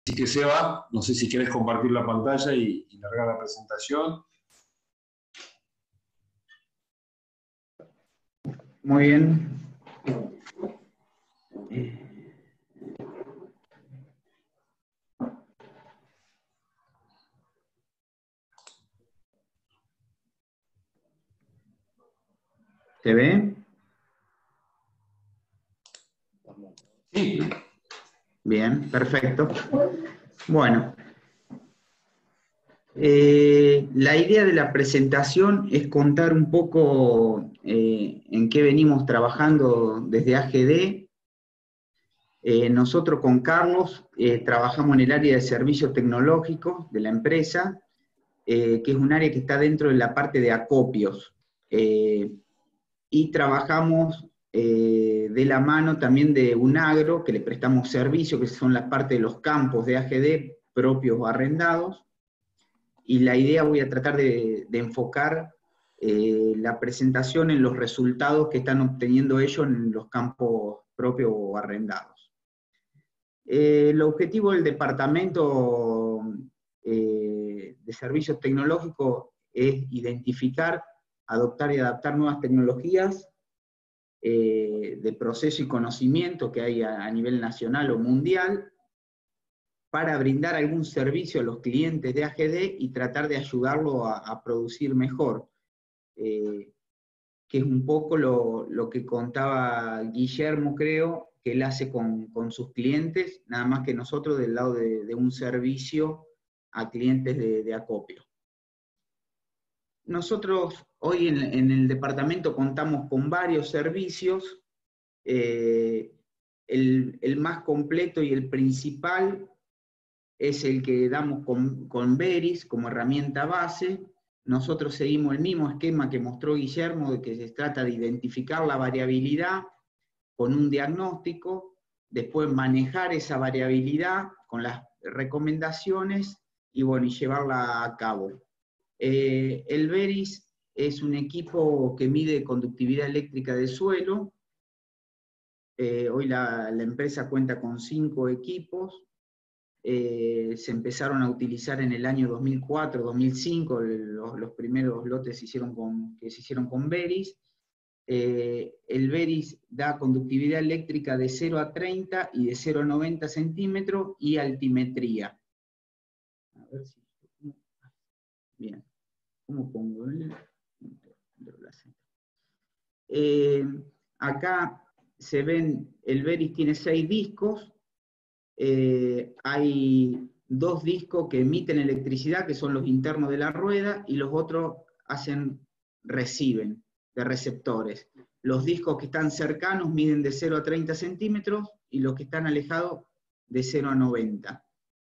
Así que Seba, no sé si querés compartir la pantalla y largar la presentación. Muy bien. ¿Se ve? Sí. Bien, perfecto. Bueno, la idea de la presentación es contar un poco en qué venimos trabajando desde AGD. Nosotros con Carlos trabajamos en el área de servicios tecnológicos de la empresa, que es un área que está dentro de la parte de acopios. Y trabajamos de la mano también de Unagro, que le prestamos servicio, que son las partes de los campos de AGD propios o arrendados. Y la idea voy a tratar de enfocar la presentación en los resultados que están obteniendo ellos en los campos propios o arrendados. El objetivo del departamento de servicios tecnológicos es identificar, adoptar y adaptar nuevas tecnologías de proceso y conocimiento que hay a nivel nacional o mundial, para brindar algún servicio a los clientes de AGD y tratar de ayudarlo a producir mejor, que es un poco lo que contaba Guillermo, creo, que él hace con sus clientes, nada más que nosotros del lado de un servicio a clientes de acopio. Nosotros hoy en el departamento contamos con varios servicios. El más completo y el principal es el que damos con Veris como herramienta base. Nosotros seguimos el mismo esquema que mostró Guillermo, de que se trata de identificar la variabilidad con un diagnóstico, después manejar esa variabilidad con las recomendaciones y, bueno, y llevarla a cabo. El Veris es un equipo que mide conductividad eléctrica del suelo. Hoy la empresa cuenta con 5 equipos. Se empezaron a utilizar en el año 2004, 2005, los primeros lotes que se hicieron con Veris. El Veris da conductividad eléctrica de 0 a 30 y de 0 a 90 centímetros y altimetría. A ver si... Bien. ¿Cómo pongo? Acá se ven, el Veris tiene 6 discos. Hay 2 discos que emiten electricidad, que son los internos de la rueda, y los otros reciben de receptores. Los discos que están cercanos miden de 0 a 30 centímetros, y los que están alejados de 0 a 90.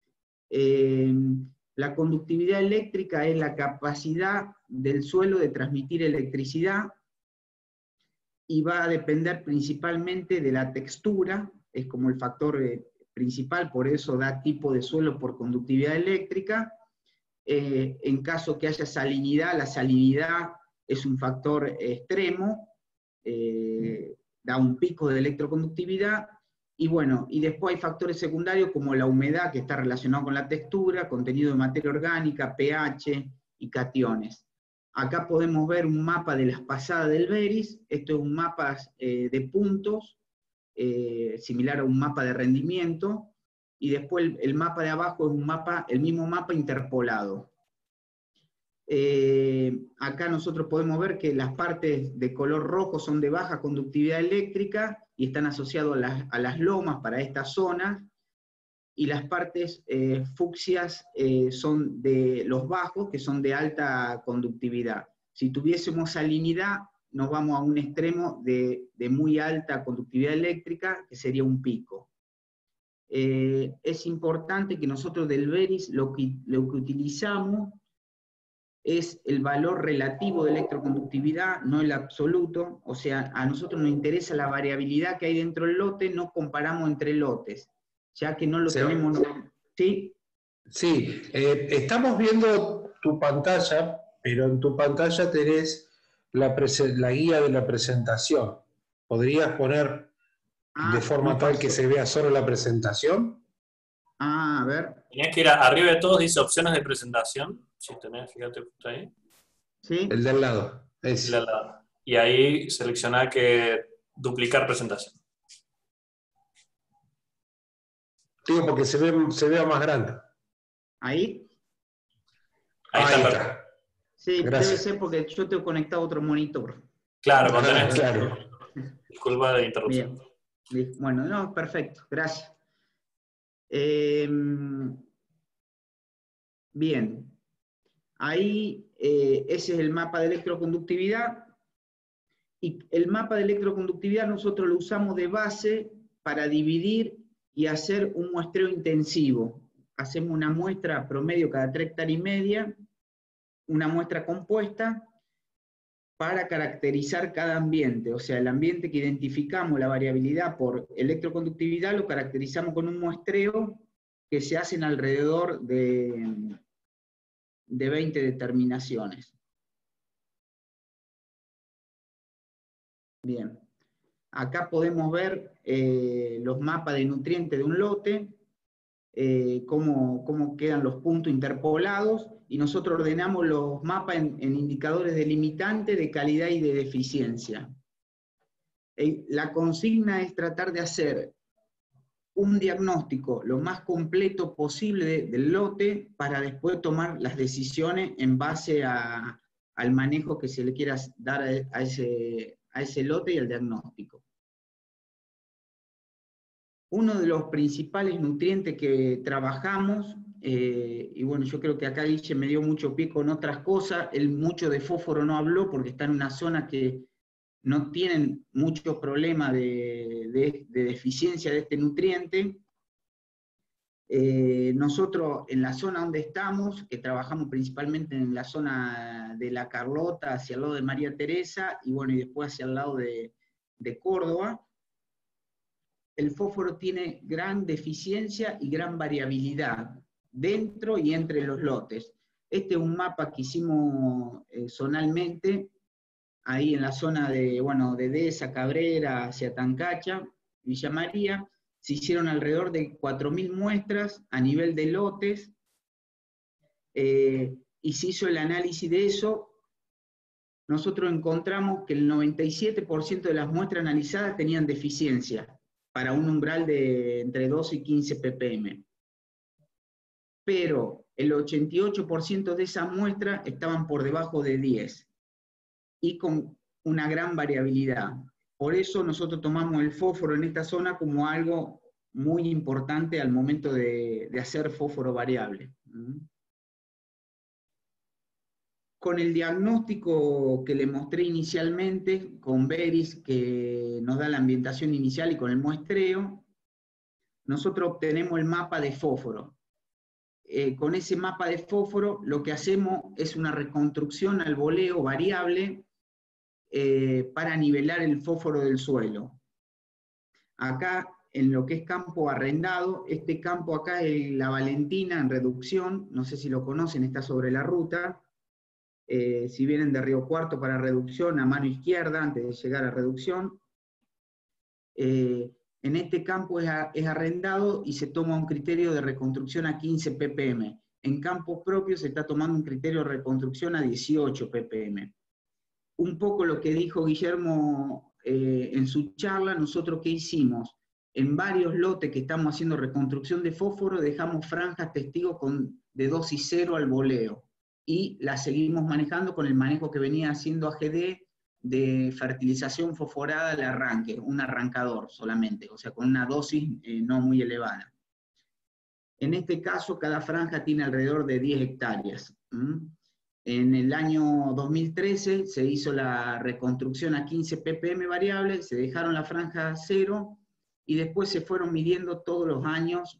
La conductividad eléctrica es la capacidad del suelo de transmitir electricidad, y va a depender principalmente de la textura, es como el factor principal, por eso da tipo de suelo por conductividad eléctrica. En caso que haya salinidad, la salinidad es un factor extremo, da un pico de electroconductividad, y bueno, y después hay factores secundarios como la humedad, que está relacionado con la textura, contenido de materia orgánica, pH y cationes. Acá podemos ver un mapa de las pasadas del Veris. Esto es un mapa de puntos, similar a un mapa de rendimiento, y después el mapa de abajo es el mismo mapa interpolado. Acá nosotros podemos ver que las partes de color rojo son de baja conductividad eléctrica y están asociados a las lomas para esta zona, y las partes fucsias son de los bajos, que son de alta conductividad. Si tuviésemos salinidad, nos vamos a un extremo de muy alta conductividad eléctrica, que sería un pico. Es importante que nosotros del Veris lo que utilizamos es el valor relativo de electroconductividad, no el absoluto. O sea, a nosotros nos interesa la variabilidad que hay dentro del lote, no comparamos entre lotes, ya que no lo tenemos... ¿Sí? Sí, estamos viendo tu pantalla, pero en tu pantalla tenés la guía de la presentación. ¿Podrías poner de forma tal que se vea solo la presentación? Ah, a ver, Tenías que ir arriba de todos, dice opciones de presentación. Si tenés, fíjate justo ahí. ¿sí? El de al lado. La- la- y ahí seleccioná que duplicar presentación. Digo, porque se vea más grande. Ahí. Ahí Ahí está. está. Sí, debe Gracias. ser porque yo tengo conectado otro monitor. Claro, cuando Ah, tenés. claro. Disculpa de interrupción. Bien. Bueno, no, perfecto, gracias. Eh, bien, ahí ese es el mapa de electroconductividad. Y el mapa de electroconductividad nosotros lo usamos de base para dividir y hacer un muestreo intensivo. Hacemos una muestra promedio cada 3 hectáreas y media, una muestra compuesta, para caracterizar cada ambiente. O sea, el ambiente que identificamos, la variabilidad por electroconductividad, lo caracterizamos con un muestreo que se hace en alrededor de 20 determinaciones. Bien. Acá podemos ver los mapas de nutrientes de un lote, cómo quedan los puntos interpolados, y nosotros ordenamos los mapas en indicadores delimitantes de calidad y de deficiencia. La consigna es tratar de hacer un diagnóstico lo más completo posible del lote para después tomar las decisiones en base al manejo que se le quiera dar a ese lote y al diagnóstico. Uno de los principales nutrientes que trabajamos, y bueno, yo creo que acá Guille me dio mucho pie con otras cosas, él mucho de fósforo no habló porque está en una zona que no tienen muchos problemas de deficiencia de este nutriente. Nosotros en la zona donde estamos, que trabajamos principalmente en la zona de La Carlota, hacia el lado de María Teresa, y bueno, y después hacia el lado de Córdoba, el fósforo tiene gran deficiencia y gran variabilidad dentro y entre los lotes. Este es un mapa que hicimos zonalmente, ahí en la zona de, bueno, de Deza, Cabrera, hacia Tancacha, Villa María. Se hicieron alrededor de 4.000 muestras a nivel de lotes, y se hizo el análisis de eso. Nosotros encontramos que el 97% de las muestras analizadas tenían deficiencia, para un umbral de entre 12 y 15 ppm. Pero el 88% de esas muestras estaban por debajo de 10, y con una gran variabilidad. Por eso nosotros tomamos el fósforo en esta zona como algo muy importante al momento de hacer fósforo variable. Con el diagnóstico que le mostré inicialmente, con Beris, que nos da la ambientación inicial, y con el muestreo, nosotros obtenemos el mapa de fósforo. Con ese mapa de fósforo lo que hacemos es una reconstrucción al voleo variable para nivelar el fósforo del suelo. Acá, en lo que es campo arrendado, este campo acá es la Valentina en reducción, no sé si lo conocen, está sobre la ruta. Si vienen de Río Cuarto para reducción, a mano izquierda, antes de llegar a reducción. En este campo es arrendado y se toma un criterio de reconstrucción a 15 ppm. En campos propios se está tomando un criterio de reconstrucción a 18 ppm. Un poco lo que dijo Guillermo en su charla, nosotros ¿qué hicimos? En varios lotes que estamos haciendo reconstrucción de fósforo, dejamos franjas testigos de dosis 0 al voleo, y la seguimos manejando con el manejo que venía haciendo AGD de fertilización fosforada al arranque, un arrancador solamente, o sea, con una dosis no muy elevada. En este caso, cada franja tiene alrededor de 10 hectáreas. En el año 2013 se hizo la reconstrucción a 15 ppm variable, se dejaron la franja 0, y después se fueron midiendo todos los años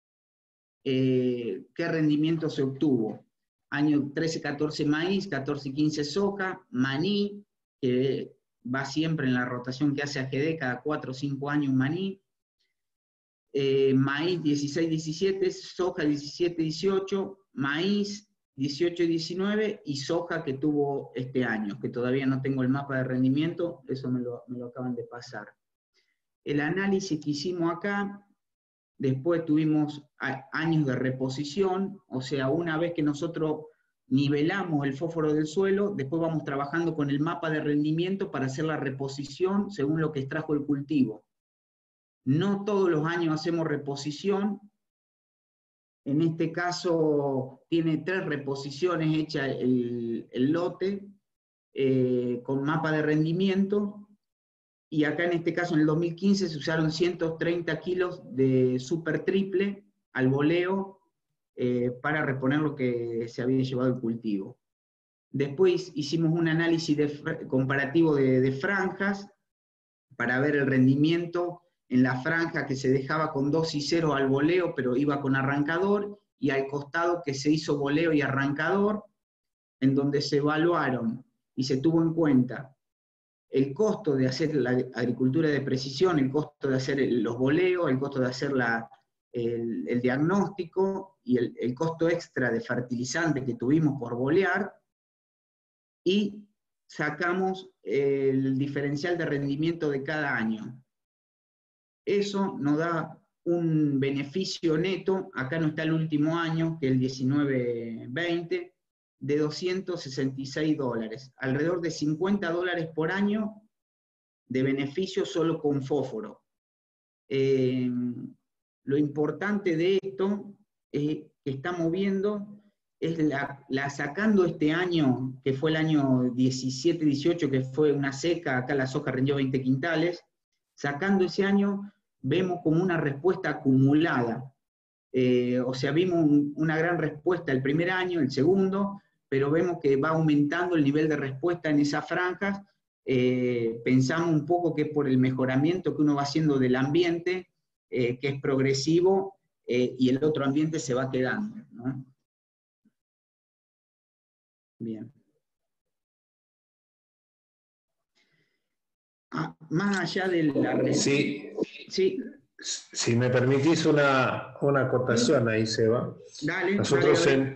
qué rendimiento se obtuvo. Año 13-14 maíz, 14-15 soja, maní, que va siempre en la rotación que hace AGD, cada 4 o 5 años un maní, maíz 16-17, soja 17-18, maíz 18-19, y soja que tuvo este año, que todavía no tengo el mapa de rendimiento, eso me lo acaban de pasar. El análisis que hicimos acá después tuvimos años de reposición, o sea, una vez que nosotros nivelamos el fósforo del suelo, después vamos trabajando con el mapa de rendimiento para hacer la reposición según lo que extrajo el cultivo. No todos los años hacemos reposición. En este caso tiene 3 reposiciones hechas el lote con mapa de rendimiento, y acá en este caso en el 2015 se usaron 130 kilos de super triple al boleo para reponer lo que se había llevado el cultivo. Después hicimos un análisis comparativo de franjas para ver el rendimiento en la franja que se dejaba con 2 y 0 al boleo, pero iba con arrancador, y al costado que se hizo boleo y arrancador, en donde se evaluaron y se tuvo en cuenta el costo de hacer la agricultura de precisión, el costo de hacer los boleos, el costo de hacer el diagnóstico y el costo extra de fertilizante que tuvimos por bolear, y sacamos el diferencial de rendimiento de cada año. Eso nos da un beneficio neto, acá no está el último año, que es el 19-20, de $266, alrededor de $50 por año de beneficio solo con fósforo. Lo importante de esto que estamos viendo es sacando este año, que fue el año 17-18, que fue una seca, acá la soja rindió 20 quintales, sacando ese año vemos como una respuesta acumulada. O sea, vimos una gran respuesta el primer año, el segundo, pero vemos que va aumentando el nivel de respuesta en esas franjas. Pensamos un poco que es por el mejoramiento que uno va haciendo del ambiente, que es progresivo, y el otro ambiente se va quedando, ¿no? Bien. Más allá de la... Sí. Sí. Si me permitís una acotación ahí, Seba. Dale, nosotros dale.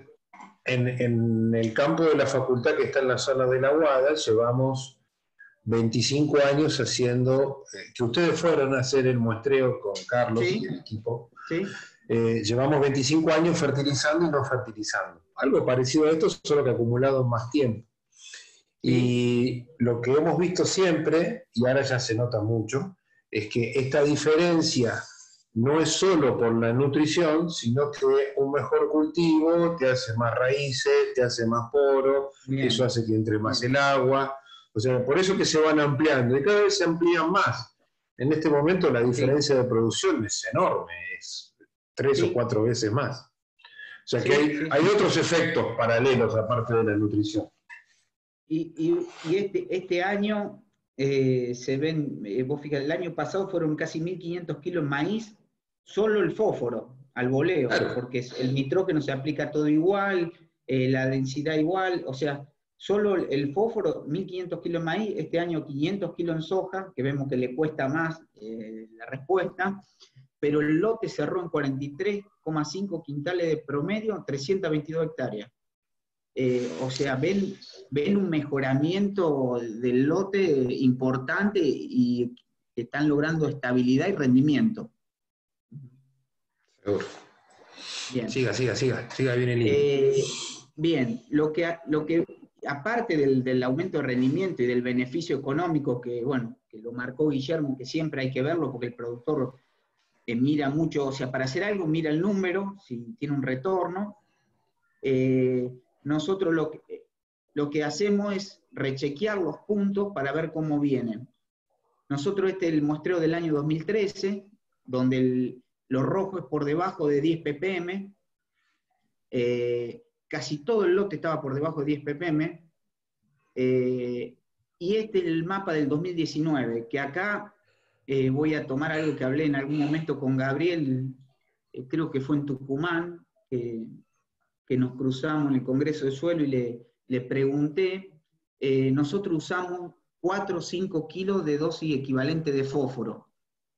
En el campo de la facultad que está en la zona de la Guada, llevamos 25 años haciendo, que ustedes fueron a hacer el muestreo con Carlos y el equipo. Sí. Llevamos 25 años fertilizando y no fertilizando. Algo parecido a esto, solo que acumulado en más tiempo. Sí. Y lo que hemos visto siempre, y ahora ya se nota mucho, es que esta diferencia no es solo por la nutrición, sino que un mejor cultivo te hace más raíces, te hace más poro, eso hace que entre más el agua. O sea, por eso que se van ampliando, y cada vez se amplían más. En este momento la diferencia de producción es enorme, es 3 o 4 veces más. O sea que hay otros efectos paralelos aparte de la nutrición. Y este año se ven, vos fíjate, el año pasado fueron casi 1.500 kilos de maíz, solo el fósforo, al boleo, claro, porque el nitrógeno se aplica todo igual, la densidad igual, o sea, solo el fósforo, 1.500 kilos de maíz, este año 500 kilos en soja, que vemos que le cuesta más la respuesta, pero el lote cerró en 43,5 quintales de promedio, 322 hectáreas. O sea, ven un mejoramiento del lote importante y que están logrando estabilidad y rendimiento. Seguro. Bien. Siga bien el hilo. Bien, lo que aparte del aumento de rendimiento y del beneficio económico que, bueno, que lo marcó Guillermo, que siempre hay que verlo porque el productor mira mucho, o sea, para hacer algo mira el número, si tiene un retorno. Nosotros lo que hacemos es rechequear los puntos para ver cómo vienen. Nosotros este es el muestreo del año 2013, donde lo rojo es por debajo de 10 ppm, casi todo el lote estaba por debajo de 10 ppm, y este es el mapa del 2019, que acá voy a tomar algo que hablé en algún momento con Gabriel, creo que fue en Tucumán, que nos cruzamos en el Congreso de Suelo y le pregunté, nosotros usamos 4 o 5 kilos de dosis equivalente de fósforo.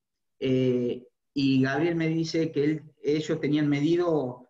Y Gabriel me dice que ellos tenían medido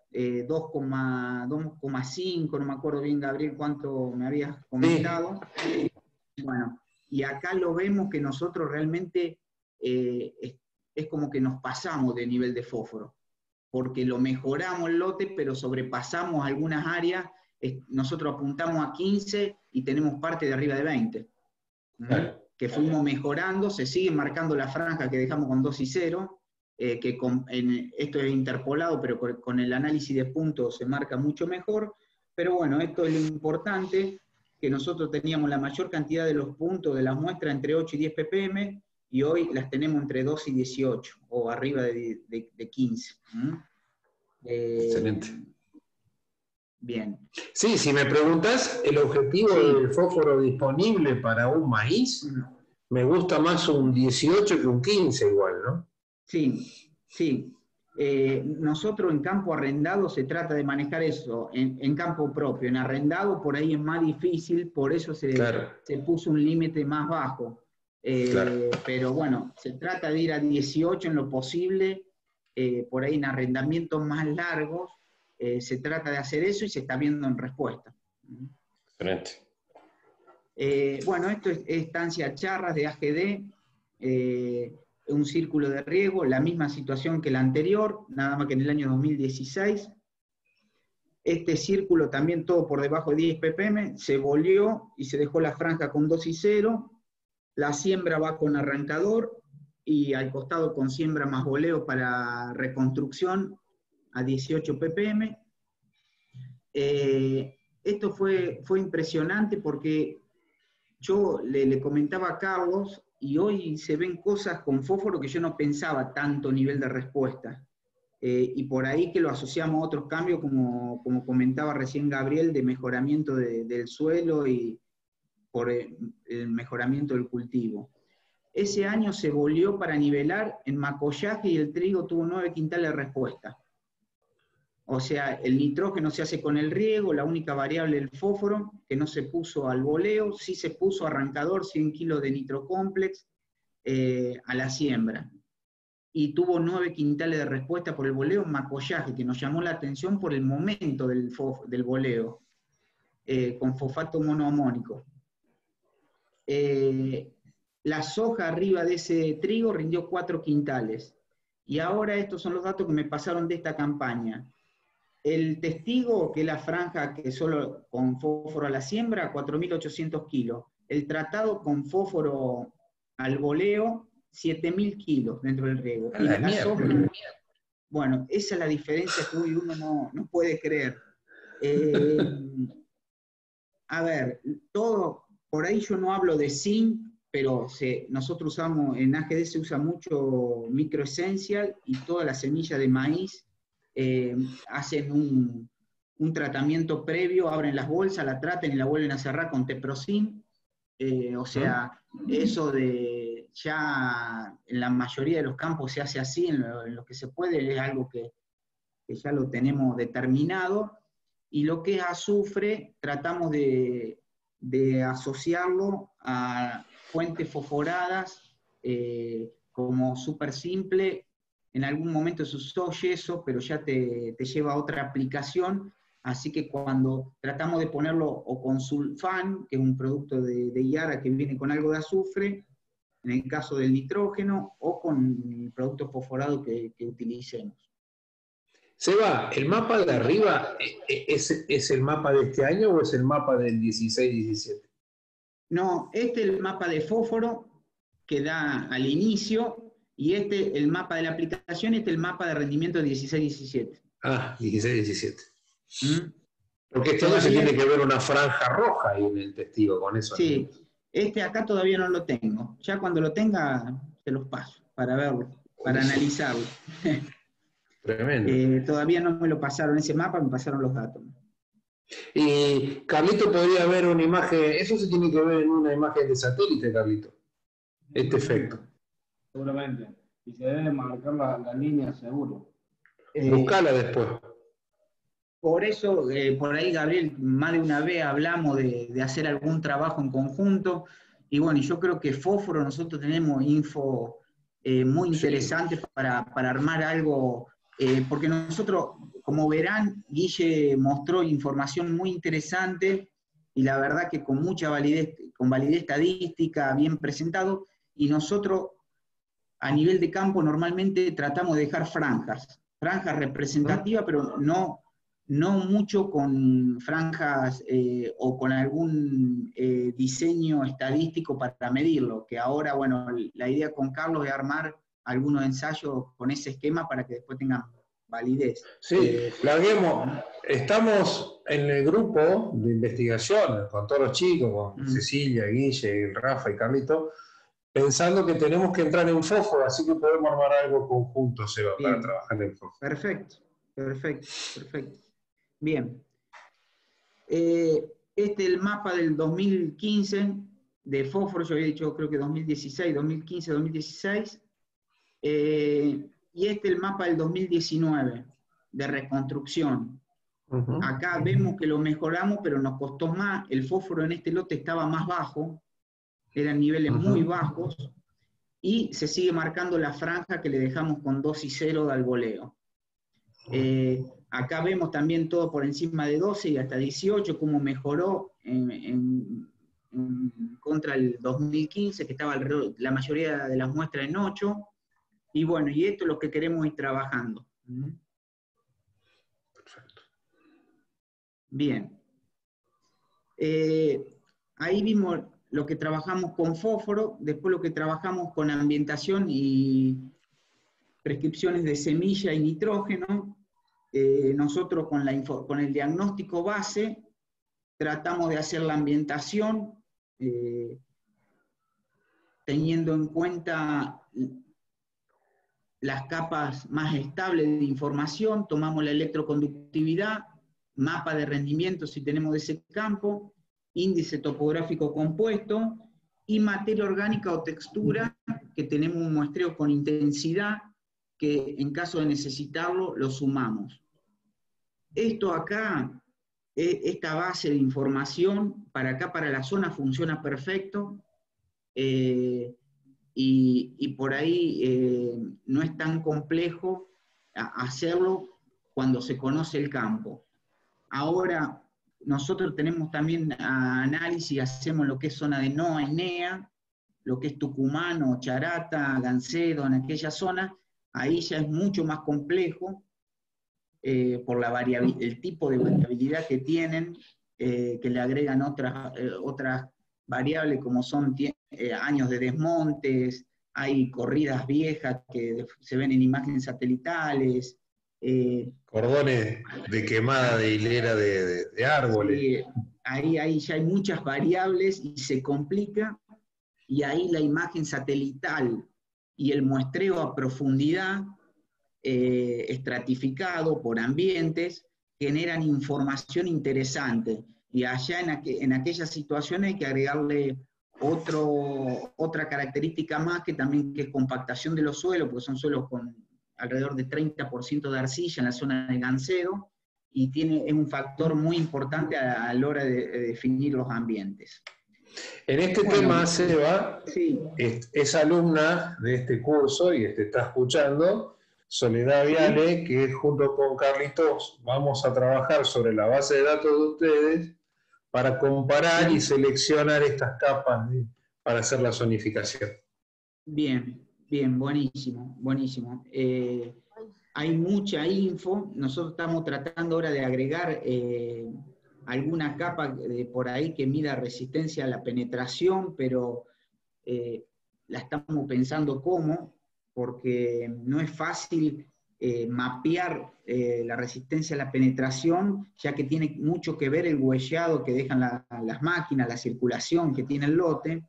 2,5, no me acuerdo bien, Gabriel, cuánto me habías comentado. Sí. Bueno, y acá lo vemos que nosotros realmente es como que nos pasamos de nivel de fósforo, porque lo mejoramos el lote, pero sobrepasamos algunas áreas. Nosotros apuntamos a 15 y tenemos parte de arriba de 20. Que fuimos mejorando, se sigue marcando la franja que dejamos con 2 y 0, esto es interpolado, pero con el análisis de puntos se marca mucho mejor. Pero bueno, esto es lo importante, que nosotros teníamos la mayor cantidad de los puntos de las muestras entre 8 y 10 ppm, y hoy las tenemos entre 2 y 18, o arriba de 15. Excelente. Bien. Sí, si me preguntas, el objetivo del fósforo disponible para un maíz, me gusta más un 18 que un 15 igual, ¿no? Sí, sí. Nosotros en campo arrendado se trata de manejar eso, en campo propio. En arrendado por ahí es más difícil, por eso se puso un límite más bajo. Pero bueno, se trata de ir a 18 en lo posible, por ahí en arrendamientos más largos, se trata de hacer eso y se está viendo en respuesta. Excelente. Bueno, esto es estancia Charras de AGD, un círculo de riego, la misma situación que la anterior, nada más que en el año 2016. Este círculo también todo por debajo de 10 ppm, se volvió y se dejó la franja con 2 y 0, la siembra va con arrancador y al costado con siembra más voleo para reconstrucción a 18 ppm. Esto fue impresionante porque yo le comentaba a Carlos, y hoy se ven cosas con fósforo que yo no pensaba tanto nivel de respuesta. Y por ahí que lo asociamos a otros cambios, como comentaba recién Gabriel, de mejoramiento del suelo y por el mejoramiento del cultivo. Ese año se volvió para nivelar en macollaje y el trigo tuvo 9 quintales de respuesta. O sea, el nitrógeno se hace con el riego, la única variable el fósforo, que no se puso al voleo, sí se puso arrancador 100 kilos de nitrocomplex a la siembra. Y tuvo 9 quintales de respuesta por el voleo en macollaje, que nos llamó la atención por el momento del voleo, con fosfato monoamónico. La soja arriba de ese trigo rindió 4 quintales. Y ahora estos son los datos que me pasaron de esta campaña. El testigo, que es la franja que solo con fósforo a la siembra, 4.800 kilos. El tratado con fósforo al voleo, 7.000 kilos dentro del riego. Y la soja, bueno, esa es la diferencia que hoy uno no puede creer. A ver, todo, por ahí yo no hablo de zinc, pero nosotros usamos, en AGD se usa mucho microesencial y toda la semilla de maíz hacen un tratamiento previo, abren las bolsas, la tratan y la vuelven a cerrar con teprocin. O sea, eso de ya en la mayoría de los campos se hace así, en lo que se puede, es algo que ya lo tenemos determinado. Y lo que es azufre, tratamos de asociarlo a fuentes fosforadas, como súper simple. En algún momento se usó yeso, pero ya te lleva a otra aplicación, así que cuando tratamos de ponerlo o con sulfán, que es un producto de Yara que viene con algo de azufre, en el caso del nitrógeno, o con el producto fosforado que utilicemos. Seba, ¿el mapa de arriba es el mapa de este año o es el mapa del 16-17? No, este es el mapa de fósforo que da al inicio, y el mapa de la aplicación, el mapa de rendimiento de 16-17. Ah, 16-17. Porque este año se tiene que ver una franja roja ahí en el testigo con eso. Sí, acá todavía no lo tengo. Ya cuando lo tenga, se los paso para verlo, para analizarlo. Tremendo. Todavía no me lo pasaron ese mapa, me pasaron los datos. Y Carlito podría ver una imagen, eso se tiene que ver en una imagen de satélite, Carlito, este efecto. Seguramente. Y se debe marcar la línea seguro. Buscala después. Por eso, por ahí, Gabriel, más de una vez hablamos de hacer algún trabajo en conjunto. Y bueno, yo creo que fósforo, nosotros tenemos info muy interesante, sí, para armar algo. Porque nosotros, como verán, Guille mostró información muy interesante y la verdad que con mucha validez, con validez estadística, bien presentado, y nosotros a nivel de campo normalmente tratamos de dejar franjas representativas, pero no mucho con franjas o con algún diseño estadístico para medirlo, que ahora, bueno, la idea con Carlos es armar algunos ensayos con ese esquema para que después tengan validez. Sí, larguemos. Estamos en el grupo de investigación con todos los chicos, con Cecilia, Guille, Rafa y Carlito, pensando que tenemos que entrar en fósforo, así que podemos armar algo conjunto, Seba, para trabajar en fósforo. Perfecto. Bien. Este es el mapa del 2015 de fósforo, yo había dicho creo que 2016, 2015, 2016. Y este es el mapa del 2019 de reconstrucción. Acá vemos que lo mejoramos, pero nos costó más. El fósforo en este lote estaba más bajo, eran niveles muy bajos, y se sigue marcando la franja que le dejamos con 2 y 0 de alboleo. Acá vemos también todo por encima de 12 y hasta 18, cómo mejoró contra el 2015, que estaba alrededor, la mayoría de las muestras en 8, y bueno, y esto es lo que queremos ir trabajando. Perfecto. Bien. Ahí vimos lo que trabajamos con fósforo, después lo que trabajamos con ambientación y prescripciones de semilla y nitrógeno. Nosotros con el diagnóstico base tratamos de hacer la ambientación teniendo en cuenta las capas más estables de información, tomamos la electroconductividad, mapa de rendimiento si tenemos de ese campo, índice topográfico compuesto, y materia orgánica o textura, que tenemos un muestreo con intensidad, que en caso de necesitarlo, lo sumamos. Esto acá, esta base de información, para acá, para la zona, funciona perfecto, y por ahí no es tan complejo hacerlo cuando se conoce el campo. Ahora, nosotros tenemos también análisis, hacemos lo que es zona de NOA y NEA, lo que es Tucumán, Charata, Gancedo, en aquella zona, ahí ya es mucho más complejo por el tipo de variabilidad que tienen, que le agregan otras variables como son años de desmontes, hay corridas viejas que se ven en imágenes satelitales. Cordones de quemada de hilera de árboles. Sí, ahí ya hay muchas variables y se complica, y ahí la imagen satelital y el muestreo a profundidad estratificado por ambientes generan información interesante, y allá en aquellas situaciones hay que agregarle otra característica más que es compactación de los suelos, porque son suelos con alrededor de 30% de arcilla en la zona de Gancedo, y es un factor muy importante a la hora de definir los ambientes. En este tema, Seba, sí, es alumna de este curso y te está escuchando, Soledad Viale, que junto con Carlitos vamos a trabajar sobre la base de datos de ustedes para comparar y seleccionar estas capas para hacer la zonificación. Bien, buenísimo. Hay mucha info, nosotros estamos tratando ahora de agregar alguna capa por ahí que mida resistencia a la penetración, pero la estamos pensando cómo, porque no es fácil mapear la resistencia a la penetración, ya que tiene mucho que ver el huellado que dejan las máquinas, la circulación que tiene el lote.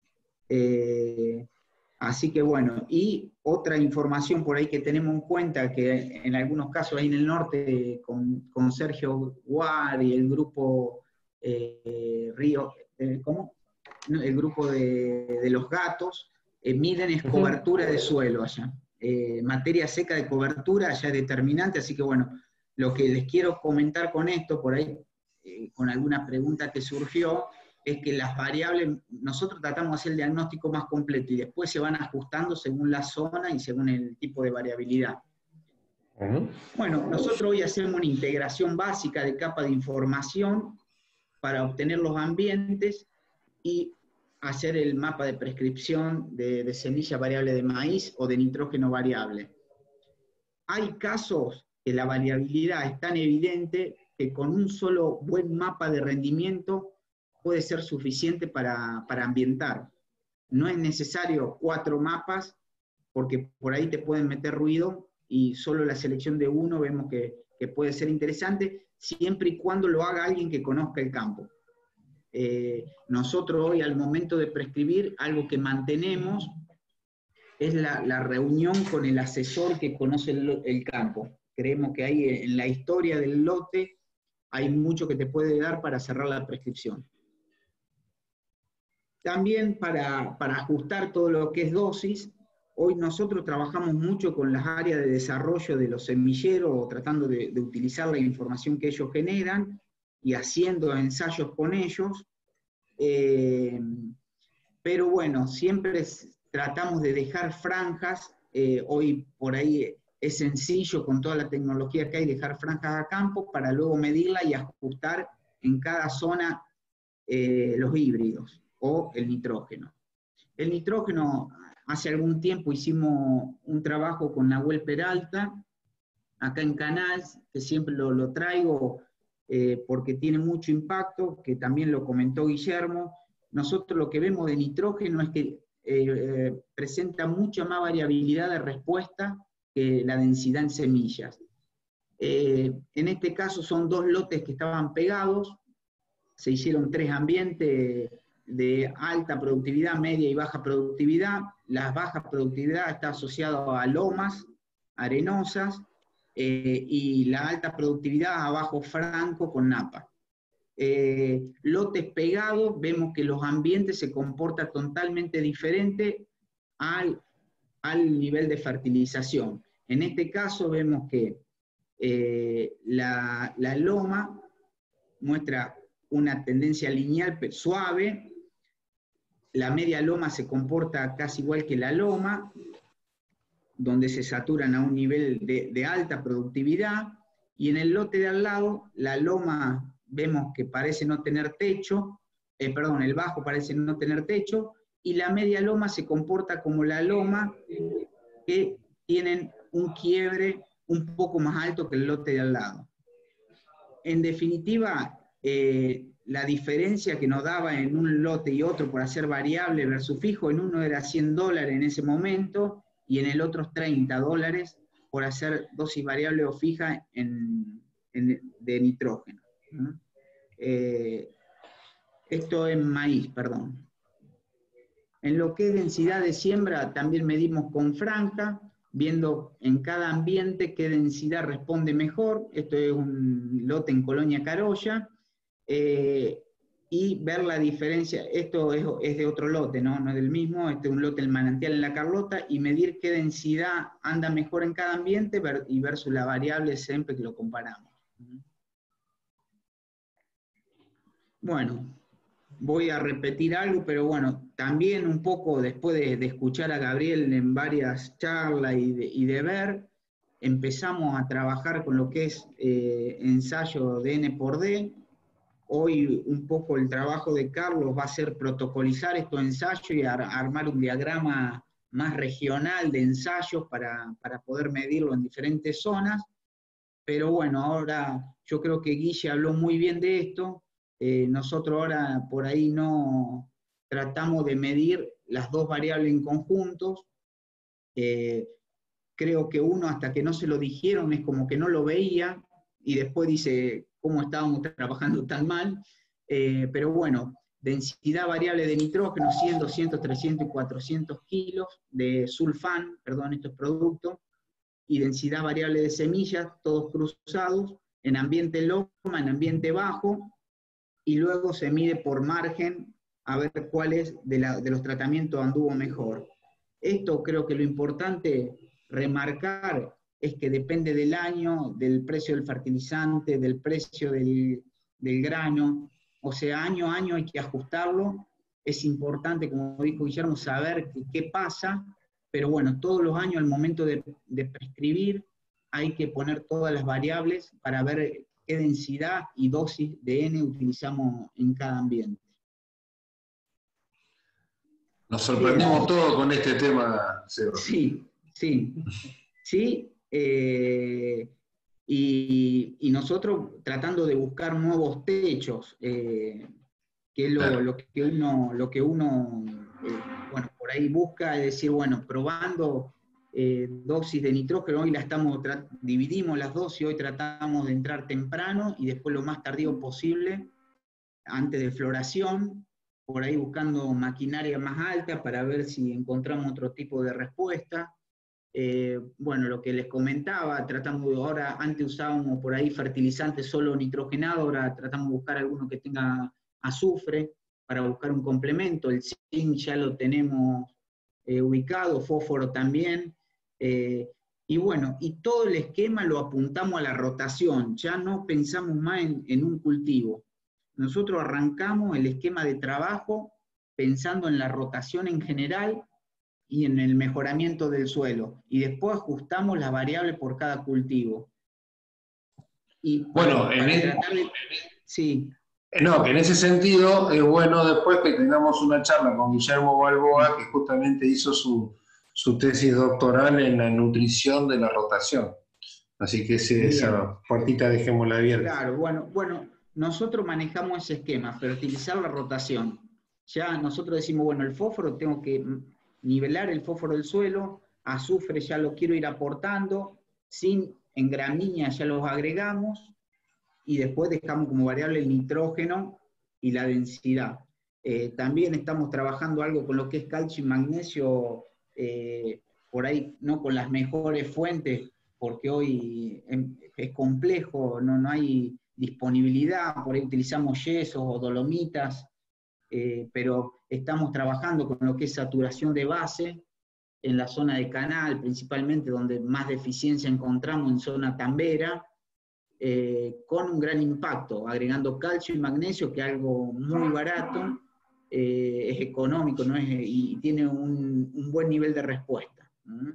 Así que bueno, y otra información por ahí que tenemos en cuenta, que en algunos casos ahí en el norte, con Sergio Guar y el grupo Río, el grupo de los gatos, miden es cobertura de suelo allá. Materia seca de cobertura allá es determinante, así que bueno, lo que les quiero comentar con esto, por ahí, con alguna pregunta que surgió, es que las variables, nosotros tratamos de hacer el diagnóstico más completo y después se van ajustando según la zona y según el tipo de variabilidad. Bueno, nosotros hoy hacemos una integración básica de capa de información para obtener los ambientes, y hacer el mapa de prescripción de semilla variable de maíz o de nitrógeno variable. Hay casos que la variabilidad es tan evidente que con un solo buen mapa de rendimiento puede ser suficiente para ambientar. No es necesario 4 mapas, porque por ahí te pueden meter ruido, y solo la selección de uno vemos que puede ser interesante, siempre y cuando lo haga alguien que conozca el campo. Nosotros hoy, al momento de prescribir, algo que mantenemos es la reunión con el asesor que conoce el campo. Creemos que ahí, en la historia del lote, hay mucho que te puede dar para cerrar la prescripción. También para ajustar todo lo que es dosis, hoy nosotros trabajamos mucho con las áreas de desarrollo de los semilleros, tratando de utilizar la información que ellos generan y haciendo ensayos con ellos. Pero bueno, siempre tratamos de dejar franjas. Hoy por ahí es sencillo, con toda la tecnología que hay, dejar franjas a campo para luego medirla y ajustar en cada zona los híbridos o el nitrógeno. El nitrógeno, hace algún tiempo hicimos un trabajo con Nahuel Peralta, acá en Canals, que siempre lo traigo porque tiene mucho impacto, que también lo comentó Guillermo. Nosotros lo que vemos de nitrógeno es que presenta mucha más variabilidad de respuesta que la densidad en semillas. En este caso son 2 lotes que estaban pegados, se hicieron 3 ambientes de alta productividad, media y baja productividad. La baja productividad está asociada a lomas arenosas, y la alta productividad a bajo franco con napa. Lotes pegados, vemos que los ambientes se comportan totalmente diferente al nivel de fertilización. En este caso vemos que la loma muestra una tendencia lineal suave, la media loma se comporta casi igual que la loma, donde se saturan a un nivel de alta productividad, y en el lote de al lado, la loma vemos que parece no tener techo, el bajo parece no tener techo, y la media loma se comporta como la loma, que tienen un quiebre un poco más alto que el lote de al lado. En definitiva, la diferencia que nos daba en un lote y otro por hacer variable versus fijo, en uno era $100 en ese momento, y en el otro $30 por hacer dosis variable o fija de nitrógeno. Esto en maíz, perdón. En lo que es densidad de siembra, también medimos con franja, viendo en cada ambiente qué densidad responde mejor. Esto es un lote en Colonia Carolla, y ver la diferencia. Esto es de otro lote, no es del mismo. Este es un lote, el Manantial en La Carlota, y medir qué densidad anda mejor en cada ambiente y versus la variable siempre que lo comparamos. Bueno, voy a repetir algo, pero bueno, también un poco después de escuchar a Gabriel en varias charlas y de ver, empezamos a trabajar con lo que es ensayo de N por D. Hoy un poco el trabajo de Carlos va a ser protocolizar estos ensayos y armar un diagrama más regional de ensayos para poder medirlo en diferentes zonas. Pero bueno, ahora yo creo que Guille habló muy bien de esto. Nosotros ahora por ahí no tratamos de medir las 2 variables en conjuntos. Creo que uno, hasta que no se lo dijeron, es como que no lo veía, y después dice cómo estábamos trabajando tan mal. Pero bueno, densidad variable de nitrógeno, 100, 200, 300 y 400 kilos de sulfán, perdón, estos productos, y densidad variable de semillas, todos cruzados, en ambiente loma, en ambiente bajo, y luego se mide por margen a ver cuáles de los tratamientos anduvo mejor. Esto creo que lo importante remarcar es que depende del año, del precio del fertilizante, del precio del grano, o sea, año a año hay que ajustarlo. Es importante, como dijo Guillermo, saber qué pasa, pero bueno, todos los años al momento de prescribir hay que poner todas las variables para ver qué densidad y dosis de N utilizamos en cada ambiente. Nos sorprendimos todos con este tema, Seba. Sí, sí, sí. Y nosotros tratando de buscar nuevos techos, que es Claro. lo que uno bueno, por ahí busca, es decir, bueno, probando dosis de nitrógeno, hoy dividimos las dosis, hoy tratamos de entrar temprano y después lo más tardío posible, antes de floración, por ahí buscando maquinaria más alta para ver si encontramos otro tipo de respuesta. Bueno, lo que les comentaba, ahora, antes usábamos por ahí fertilizantes solo nitrogenado, ahora tratamos de buscar alguno que tenga azufre para buscar un complemento. El zinc ya lo tenemos ubicado, fósforo también. Y bueno, y todo el esquema lo apuntamos a la rotación, ya no pensamos más en un cultivo. Nosotros arrancamos el esquema de trabajo pensando en la rotación en general y en el mejoramiento del suelo. Y después ajustamos las variables por cada cultivo. Y Bueno, sí. No, que en ese sentido es bueno después que tengamos una charla con Guillermo Balboa, que justamente hizo su tesis doctoral en la nutrición de la rotación. Así que esa puertita dejémosla abierta. Claro, bueno, nosotros manejamos ese esquema, fertilizar la rotación. Ya nosotros decimos, bueno, el fósforo tengo que nivelar el fósforo del suelo, azufre ya lo quiero ir aportando, en gramínea ya los agregamos, y después dejamos como variable el nitrógeno y la densidad. También estamos trabajando algo con lo que es calcio y magnesio, por ahí no con las mejores fuentes, porque hoy es complejo, no hay disponibilidad, por ahí utilizamos yesos o dolomitas, pero estamos trabajando con lo que es saturación de base en la zona de canal, principalmente donde más deficiencia encontramos en zona tambera, con un gran impacto, agregando calcio y magnesio, que es algo muy barato, es económico, ¿no? Y tiene un buen nivel de respuesta.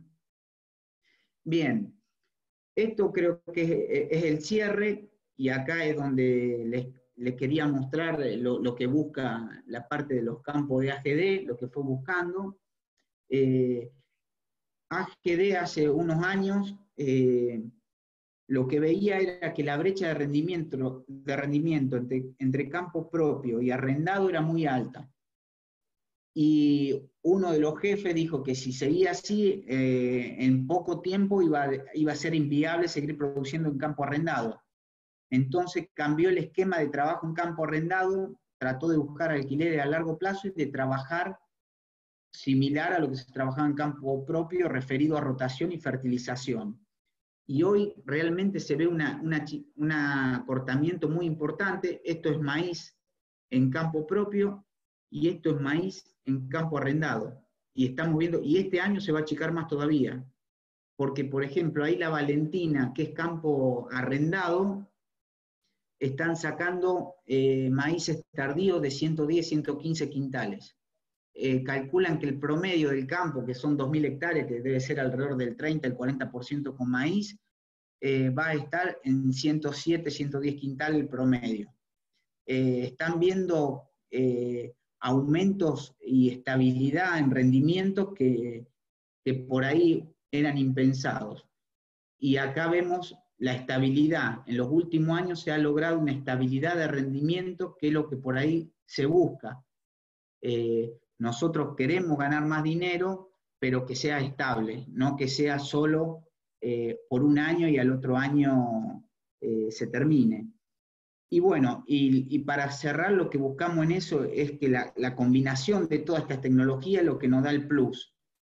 Bien, esto creo que es el cierre, y acá es donde les quería mostrar lo que busca la parte de los campos de AGD, lo que fue buscando. AGD hace unos años lo que veía era que la brecha de rendimiento entre campo propio y arrendado era muy alta. Y uno de los jefes dijo que si seguía así, en poco tiempo iba a ser inviable seguir produciendo en campo arrendado. Entonces cambió el esquema de trabajo en campo arrendado, trató de buscar alquileres a largo plazo y de trabajar similar a lo que se trabajaba en campo propio referido a rotación y fertilización. Y hoy realmente se ve un acortamiento muy importante. Esto es maíz en campo propio y esto es maíz en campo arrendado. Y estamos viendo, y este año se va a achicar más todavía, porque por ejemplo ahí la Valentina, que es campo arrendado, están sacando maíces tardíos de 110, 115 quintales. Calculan que el promedio del campo, que son 2.000 hectáreas, que debe ser alrededor del 30, el 40% con maíz, va a estar en 107, 110 quintales el promedio. Están viendo aumentos y estabilidad en rendimientos que por ahí eran impensados. Y acá vemos la estabilidad. En los últimos años se ha logrado una estabilidad de rendimiento, que es lo que por ahí se busca. Nosotros queremos ganar más dinero, pero que sea estable, no que sea solo por un año y al otro año se termine. Y bueno, y para cerrar, lo que buscamos en eso es que la combinación de todas estas tecnologías es lo que nos da el plus.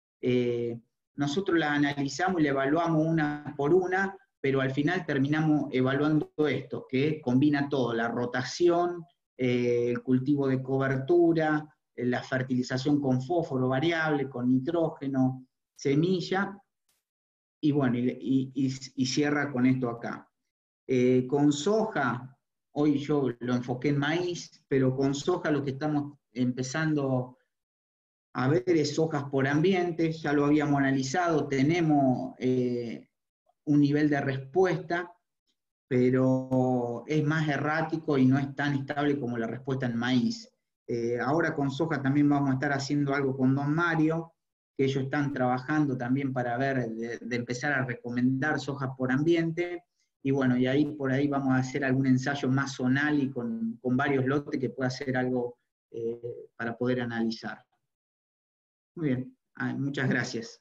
Nosotros la analizamos y la evaluamos una por una, pero al final terminamos evaluando esto, que combina todo, la rotación, el cultivo de cobertura, la fertilización con fósforo variable, con nitrógeno, semilla, y bueno, y cierra con esto acá. Con soja, hoy yo lo enfoqué en maíz, pero con soja lo que estamos empezando a ver es sojas por ambiente, ya lo habíamos analizado, tenemos un nivel de respuesta, pero es más errático y no es tan estable como la respuesta en maíz. Ahora con soja también vamos a estar haciendo algo con Don Mario, que ellos están trabajando también para ver, de empezar a recomendar soja por ambiente, y bueno, y ahí por ahí vamos a hacer algún ensayo más zonal y con varios lotes que pueda ser algo para poder analizar. Muy bien, muchas gracias.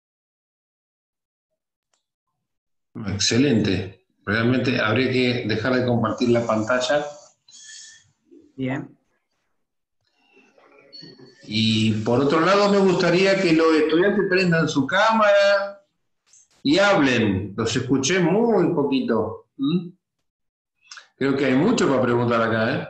Excelente. Realmente habría que dejar de compartir la pantalla. Bien. Y por otro lado, me gustaría que los estudiantes prendan su cámara y hablen. Los escuché muy poquito. Creo que hay mucho para preguntar acá, ¿eh?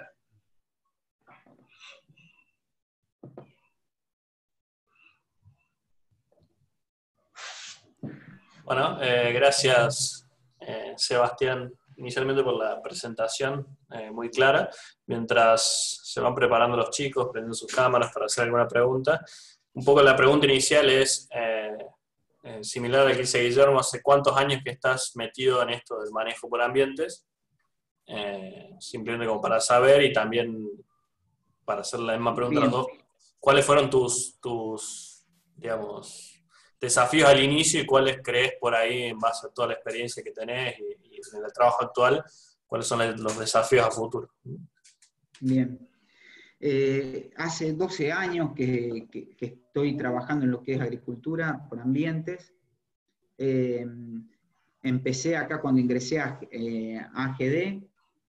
Bueno, gracias, Sebastián, inicialmente por la presentación muy clara. Mientras se van preparando los chicos, prendiendo sus cámaras para hacer alguna pregunta. Un poco la pregunta inicial es similar a la que dice Guillermo: ¿hace cuántos años que estás metido en esto del manejo por ambientes? Simplemente como para saber, y también para hacer la misma pregunta a los dos, ¿cuáles fueron tus digamos, desafíos al inicio y cuáles crees por ahí, en base a toda la experiencia que tenés y en el trabajo actual, cuáles son los desafíos a futuro? Bien. Hace 12 años que estoy trabajando en lo que es agricultura por ambientes. Empecé acá cuando ingresé a AGD.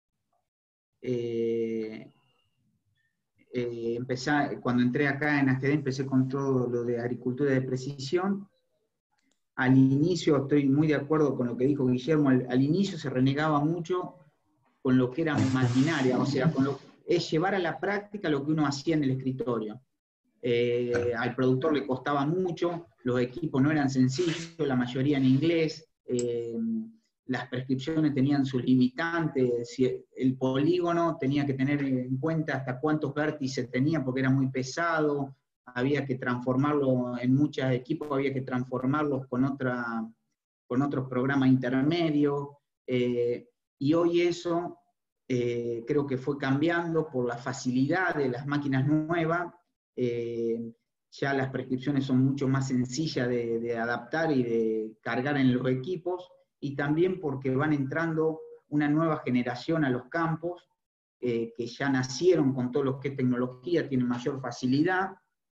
Cuando entré acá en AGD empecé con todo lo de agricultura de precisión. Al inicio, estoy muy de acuerdo con lo que dijo Guillermo, al inicio se renegaba mucho con lo que era maquinaria, o sea, es llevar a la práctica lo que uno hacía en el escritorio. Al productor le costaba mucho, los equipos no eran sencillos, la mayoría en inglés, las prescripciones tenían sus limitantes, el polígono tenía que tener en cuenta hasta cuántos vértices tenía porque era muy pesado, había que transformarlo en muchos equipos, había que transformarlos con otros programas intermedios, y hoy eso creo que fue cambiando por la facilidad de las máquinas nuevas. Ya las prescripciones son mucho más sencillas de adaptar y de cargar en los equipos, y también porque van entrando una nueva generación a los campos, que ya nacieron con todo lo que es tecnología, tienen mayor facilidad,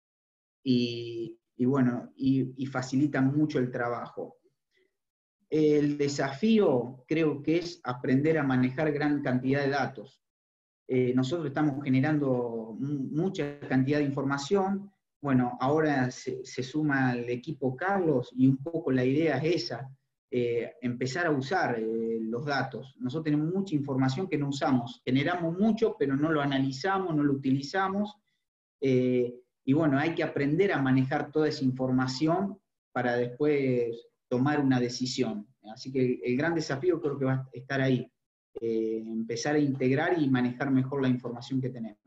y bueno, y facilitan mucho el trabajo. El desafío creo que es aprender a manejar gran cantidad de datos. Nosotros estamos generando mucha cantidad de información. Bueno, ahora se suma el equipo Carlos, y un poco la idea es esa, empezar a usar los datos. Nosotros tenemos mucha información que no usamos, generamos mucho, pero no lo analizamos, no lo utilizamos, y bueno, hay que aprender a manejar toda esa información para después tomar una decisión. Así que el gran desafío creo que va a estar ahí, empezar a integrar y manejar mejor la información que tenemos.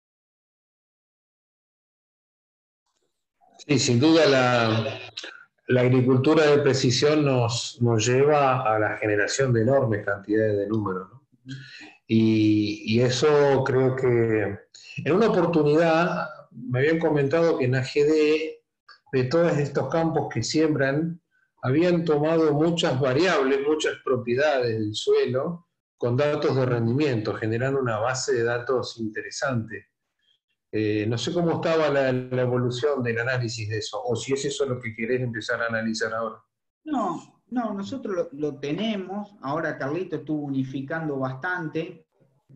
Sí, sin duda la agricultura de precisión nos lleva a la generación de enormes cantidades de números, ¿no? Y eso creo que en una oportunidad me habían comentado que en AGD, de todos estos campos que siembran, habían tomado muchas variables, muchas propiedades del suelo con datos de rendimiento, generando una base de datos interesante. No sé cómo estaba la evolución del análisis de eso, o si es eso lo que querés empezar a analizar ahora. No, nosotros lo tenemos. Ahora Carlito estuvo unificando bastante,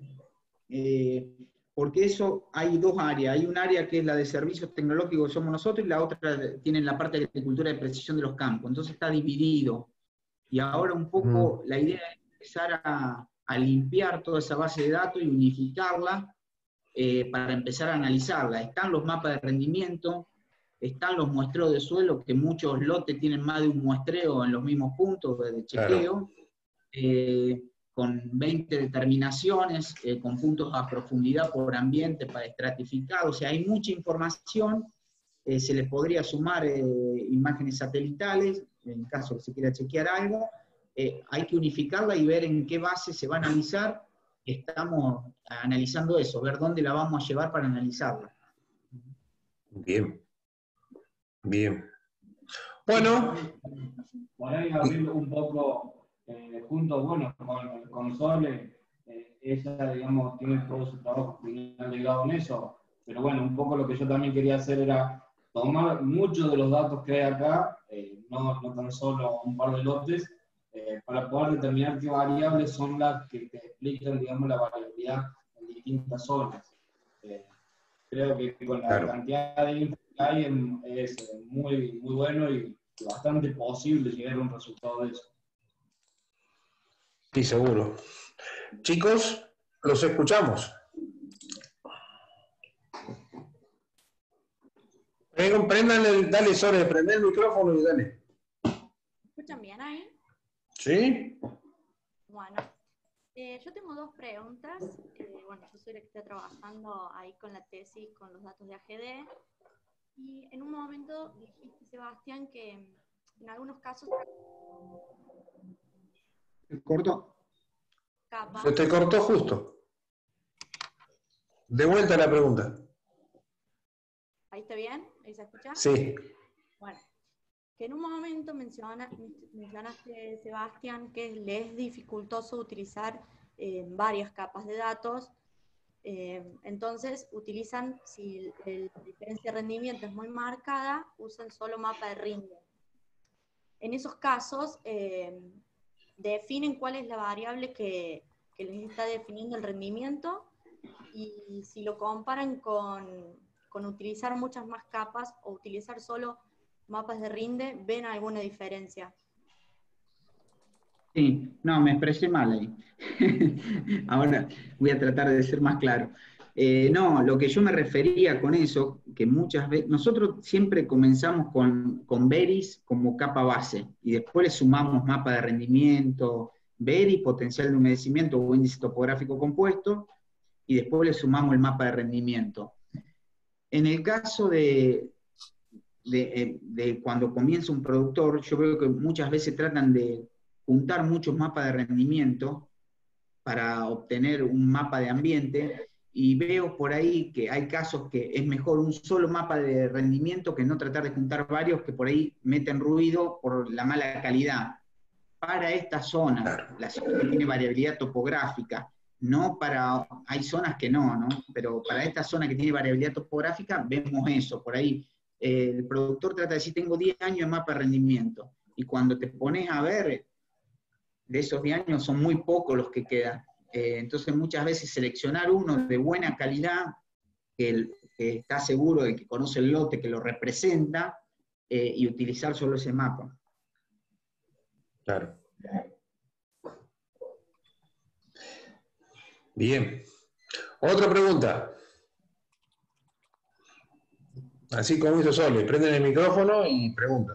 porque eso hay dos áreas. Hay un área que es la de servicios tecnológicos que somos nosotros, y la otra tiene la parte de agricultura de precisión de los campos. Entonces está dividido. Y ahora un poco la idea es empezar a limpiar toda esa base de datos y unificarla, para empezar a analizarla. Están los mapas de rendimiento, están los muestreos de suelo, que muchos lotes tienen más de un muestreo en los mismos puntos de chequeo, claro. Con 20 determinaciones, con puntos a profundidad por ambiente para estratificar. O sea, hay mucha información. Se les podría sumar imágenes satelitales, en caso que se quiera chequear algo. Hay que unificarla y ver en qué base se va a analizar, estamos analizando eso, ver dónde la vamos a llevar para analizarla. Bien, bien. Bueno. Por ahí abriendo un poco, junto, bueno, con Sole, ella, digamos, tiene todo su trabajo final de grado en eso, pero bueno, un poco lo que yo también quería hacer era tomar muchos de los datos que hay acá, no tan solo un par de lotes, para poder determinar qué variables son las que te explican, digamos, la variabilidad en distintas zonas. Creo que con la cantidad de info que hay es muy, muy bueno y bastante posible llegar a un resultado de eso. Sí, seguro. Chicos, los escuchamos. Dale sobre, prende el micrófono y dale. ¿Me escuchan bien ahí? ¿Sí? Bueno, yo tengo dos preguntas. Bueno, yo soy la que está trabajando ahí con la tesis, con los datos de AGD. Y en un momento dijiste, Sebastián, que en algunos casos... ¿Se cortó? Se te cortó justo. De vuelta la pregunta. ¿Ahí está bien? ¿Ahí se escucha? Sí. Bueno, que en un momento mencionaste, Sebastián, que le es dificultoso utilizar varias capas de datos. Entonces utilizan, si la diferencia de rendimiento es muy marcada, usan solo mapa de rinde. En esos casos, definen cuál es la variable que les está definiendo el rendimiento, y si lo comparan con utilizar muchas más capas o utilizar solo mapas de rinde, ¿ven alguna diferencia? Sí, no, me expresé mal ahí. Ahora voy a tratar de ser más claro. No, lo que yo me refería con eso, que muchas veces, nosotros siempre comenzamos con Veris como capa base, y después le sumamos mapa de rendimiento, Veris, potencial de humedecimiento o índice topográfico compuesto, y después le sumamos el mapa de rendimiento. En el caso de cuando comienza un productor, yo veo que muchas veces tratan de juntar muchos mapas de rendimiento para obtener un mapa de ambiente, y veo por ahí que hay casos que es mejor un solo mapa de rendimiento que no tratar de juntar varios que por ahí meten ruido por la mala calidad. Para esta zona, la zona que tiene variabilidad topográfica, no para, hay zonas que no, pero para esta zona que tiene variabilidad topográfica vemos eso, por ahí el productor trata de decir, tengo 10 años de mapa de rendimiento, y cuando te pones a ver, de esos 10 años son muy pocos los que quedan. Entonces muchas veces seleccionar uno de buena calidad, que está seguro de que conoce el lote, que lo representa, y utilizar solo ese mapa. Claro. Bien. Otra pregunta. Así como hizo Sole, prenden el micrófono y preguntan.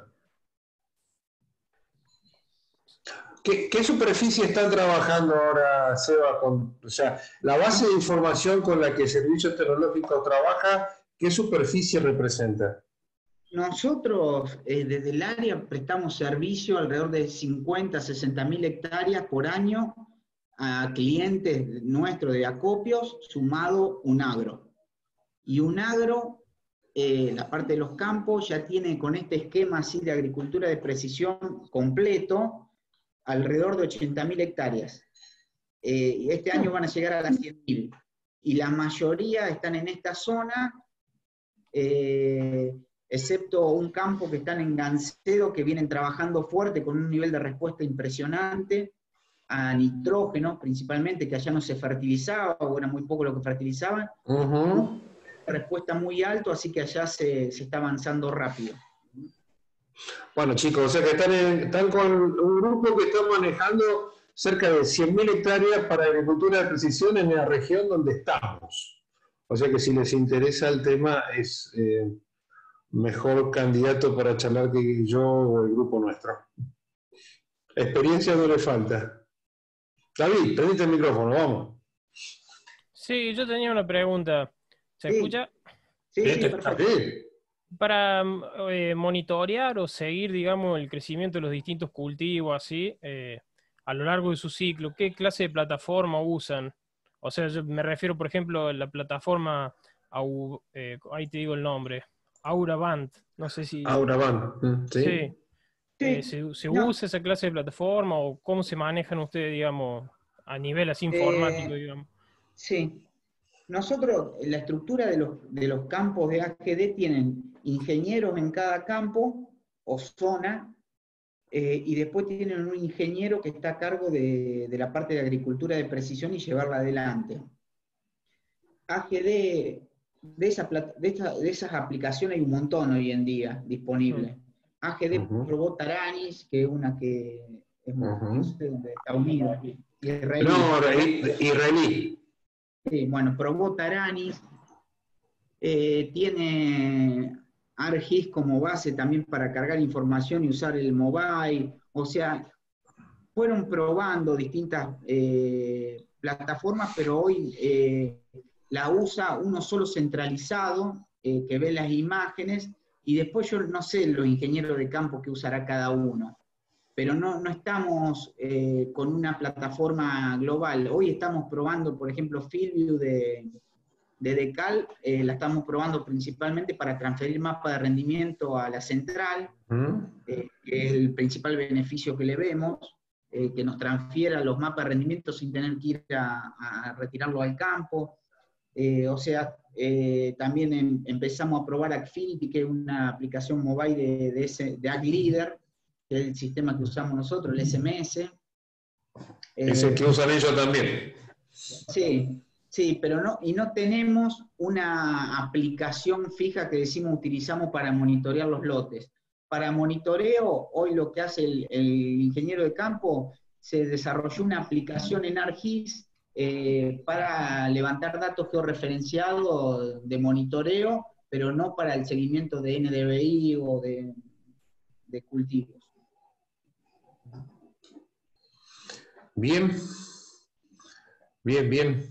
¿Qué superficie están trabajando ahora, Seba? O sea, la base de información con la que el Servicio Tecnológico trabaja, ¿qué superficie representa? Nosotros desde el área prestamos servicio alrededor de 50, 60.000 hectáreas por año a clientes nuestros de acopios, sumado UNAGRO. Y UNAGRO, la parte de los campos, ya tiene con este esquema así de agricultura de precisión completo, alrededor de 80.000 hectáreas. Y este año van a llegar a las 100.000. Y la mayoría están en esta zona, excepto un campo que están en Gancedo, que vienen trabajando fuerte con un nivel de respuesta impresionante, a nitrógeno principalmente, que allá no se fertilizaba, o era muy poco lo que fertilizaban. Respuesta muy alto, así que allá se está avanzando rápido. Bueno, chicos, o sea que están con un grupo que está manejando cerca de 100.000 hectáreas para agricultura de precisión en la región donde estamos. O sea que si les interesa el tema, es mejor candidato para charlar que yo o el grupo nuestro. Experiencia no le falta. David, prendiste el micrófono, vamos. Sí, yo tenía una pregunta. ¿Se escucha? Sí, perfecto. Para monitorear o seguir, digamos, el crecimiento de los distintos cultivos así, a lo largo de su ciclo, ¿qué clase de plataforma usan? O sea, yo me refiero, por ejemplo, a la plataforma, ahí te digo el nombre, Auravant, no sé si... Auravant, sí. Sí. Sí, ¿Se no, usa esa clase de plataforma o cómo se manejan ustedes, digamos, a nivel así informático, eh, digamos? sí. Nosotros, la estructura de los campos de AGD tienen ingenieros en cada campo o zona, y después tienen un ingeniero que está a cargo de la parte de agricultura de precisión y llevarla adelante. AGD, de esas aplicaciones hay un montón hoy en día disponibles. AGD probó Taranis, que es una que es no sé dónde está unida, israelí. No, israelí. Sí, bueno, probó Taranis, tiene ArcGIS como base también para cargar información y usar el mobile, o sea, fueron probando distintas plataformas, pero hoy la usa uno solo centralizado, que ve las imágenes, y después yo no sé los ingenieros de campo que usará cada uno, pero no estamos con una plataforma global. Hoy estamos probando, por ejemplo, FieldView de Decal, la estamos probando principalmente para transferir mapa de rendimiento a la central, que es el principal beneficio que le vemos, que nos transfiera los mapas de rendimiento sin tener que ir a retirarlo al campo. O sea, también empezamos a probar Agility, que es una aplicación mobile de AgLeader, que es el sistema que usamos nosotros, el SMS. Es el que usan ellos también. Sí, sí, pero no tenemos una aplicación fija que decimos utilizamos para monitorear los lotes. Para monitoreo, hoy lo que hace el ingeniero de campo, se desarrolló una aplicación en ArcGIS para levantar datos georreferenciados de monitoreo, pero no para el seguimiento de NDVI o de cultivos. Bien. Bien.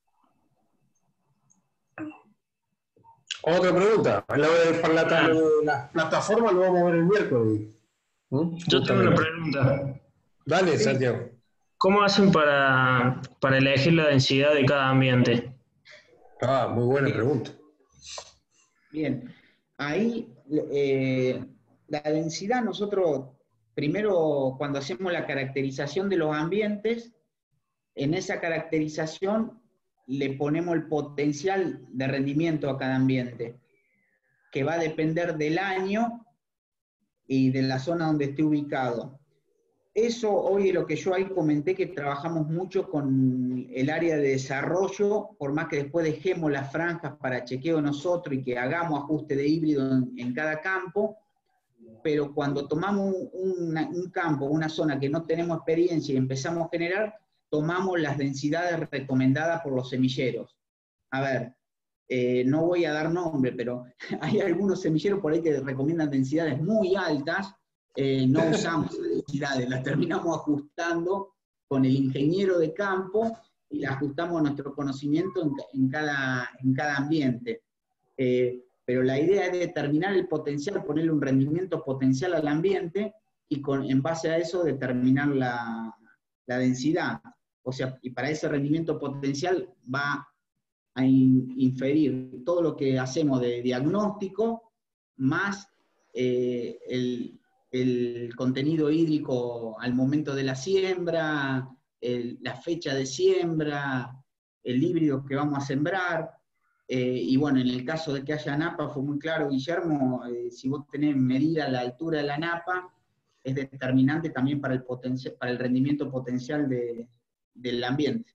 Otra pregunta. La plataforma lo vamos a ver el miércoles. Yo tengo una pregunta. Dale, Santiago. ¿Cómo hacen para elegir la densidad de cada ambiente? Muy buena pregunta. Bien, ahí la densidad nosotros, primero cuando hacemos la caracterización de los ambientes, en esa caracterización le ponemos el potencial de rendimiento a cada ambiente, que va a depender del año y de la zona donde esté ubicado. Eso hoy es lo que yo ahí comenté, que trabajamos mucho con el área de desarrollo, por más que después dejemos las franjas para chequeo nosotros y que hagamos ajuste de híbrido en cada campo, pero cuando tomamos un campo, una zona que no tenemos experiencia y empezamos a generar, tomamos las densidades recomendadas por los semilleros. A ver, no voy a dar nombre, pero hay algunos semilleros por ahí que recomiendan densidades muy altas, no usamos esas densidades, las terminamos ajustando con el ingeniero de campo y las ajustamos a nuestro conocimiento en cada ambiente. Pero la idea es determinar el potencial, ponerle un rendimiento potencial al ambiente y en base a eso determinar la densidad. O sea, y para ese rendimiento potencial va a inferir todo lo que hacemos de diagnóstico, más el contenido hídrico al momento de la siembra, la fecha de siembra, el híbrido que vamos a sembrar. Y bueno, en el caso de que haya napa, fue muy claro, Guillermo, si vos tenés medida la altura de la napa, es determinante también para el rendimiento potencial del ambiente.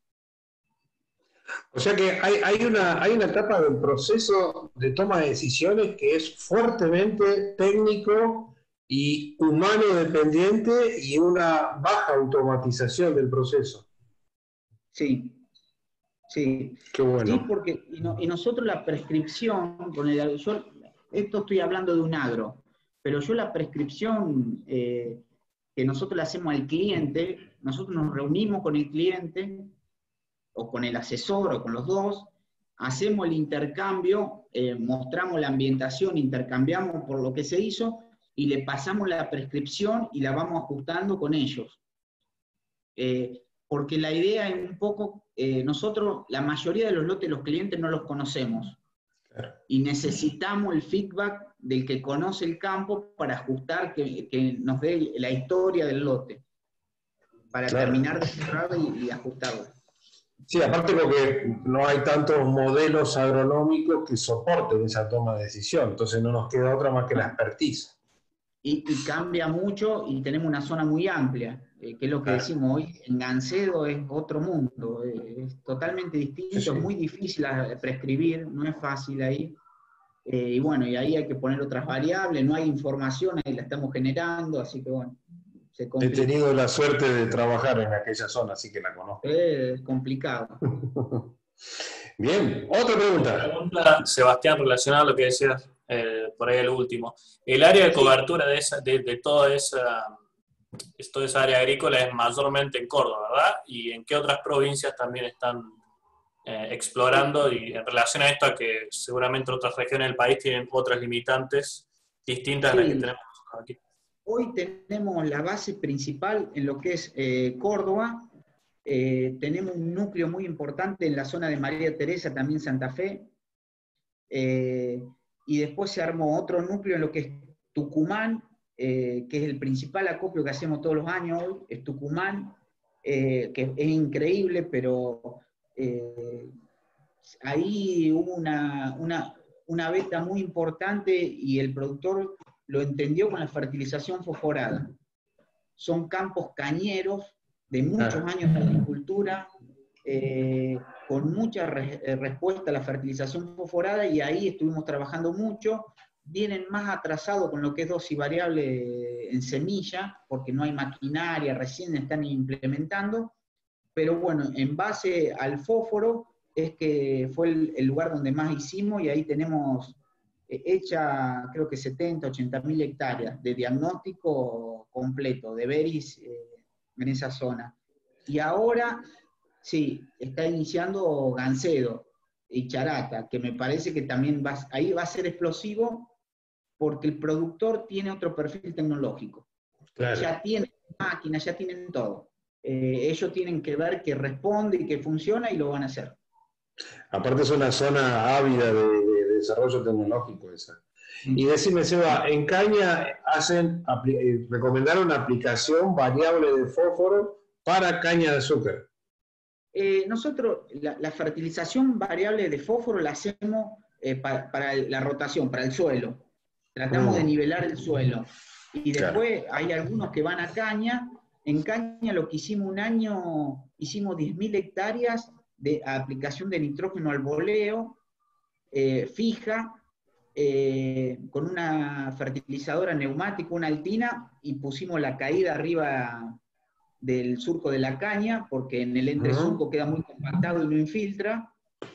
O sea que hay una etapa del proceso de toma de decisiones que es fuertemente técnico y humano dependiente y una baja automatización del proceso. Sí. Qué bueno. Sí, porque y nosotros la prescripción, esto estoy hablando de un agro, pero yo la prescripción que nosotros le hacemos al cliente, nosotros nos reunimos con el cliente, o con el asesor, o con los dos, hacemos el intercambio, mostramos la ambientación, intercambiamos por lo que se hizo, y le pasamos la prescripción y la vamos ajustando con ellos. porque la idea es un poco, nosotros, la mayoría de los lotes de los clientes no los conocemos, y necesitamos el feedback del que conoce el campo para ajustar, que nos dé la historia del lote, para terminar de cerrar y ajustarlo. Sí, aparte porque no hay tantos modelos agronómicos que soporten esa toma de decisión, entonces no nos queda otra más que la expertise. Y cambia mucho y tenemos una zona muy amplia, que es lo que decimos hoy, en Gancedo es otro mundo, es totalmente distinto, Sí. es muy difícil prescribir, no es fácil ahí, y bueno, y ahí hay que poner otras variables, no hay información, ahí la estamos generando, así que bueno, se He complica. tenido la suerte de trabajar en aquella zona, así que la conozco. Es complicado. Bien, otra pregunta. Pregunta, Sebastián, relacionada a lo que decías por ahí el último. El área de cobertura de toda esa área agrícola es mayormente en Córdoba, ¿verdad? ¿Y en qué otras provincias también están explorando? Y en relación a esto, a que seguramente otras regiones del país tienen otras limitantes distintas a las que tenemos aquí. Hoy tenemos la base principal en lo que es Córdoba. Tenemos un núcleo muy importante en la zona de María Teresa, también Santa Fe. Y después se armó otro núcleo en lo que es Tucumán, que es el principal acopio que hacemos todos los años hoy, es Tucumán, que es increíble, pero ahí hubo una beta muy importante y el productor lo entendió con la fertilización fosforada. Son campos cañeros de muchos años de agricultura, con mucha respuesta a la fertilización fosforada, y ahí estuvimos trabajando mucho. Vienen más atrasados con lo que es dosis variable en semilla, porque no hay maquinaria, recién están implementando, pero bueno, en base al fósforo es que fue el lugar donde más hicimos, y ahí tenemos hecha creo que 70, 80 mil hectáreas de diagnóstico completo, de berries en esa zona. Y ahora, sí, está iniciando Gancedo y Charata, que me parece que también ahí va a ser explosivo, porque el productor tiene otro perfil tecnológico. Claro. Ya tienen máquinas, ya tienen todo. Ellos tienen que ver que responde y que funciona, y lo van a hacer. Aparte es una zona ávida de desarrollo tecnológico esa. Y decime, Seba, en caña recomendaron aplicación variable de fósforo para caña de azúcar. Nosotros la fertilización variable de fósforo la hacemos para la rotación, para el suelo. Tratamos de nivelar el suelo. Y después hay algunos que van a caña. En caña lo que hicimos un año, hicimos 10.000 hectáreas de aplicación de nitrógeno al boleo, fija, con una fertilizadora neumática, una Altina, y pusimos la caída arriba del surco de la caña, porque en el entresurco queda muy compactado y no infiltra.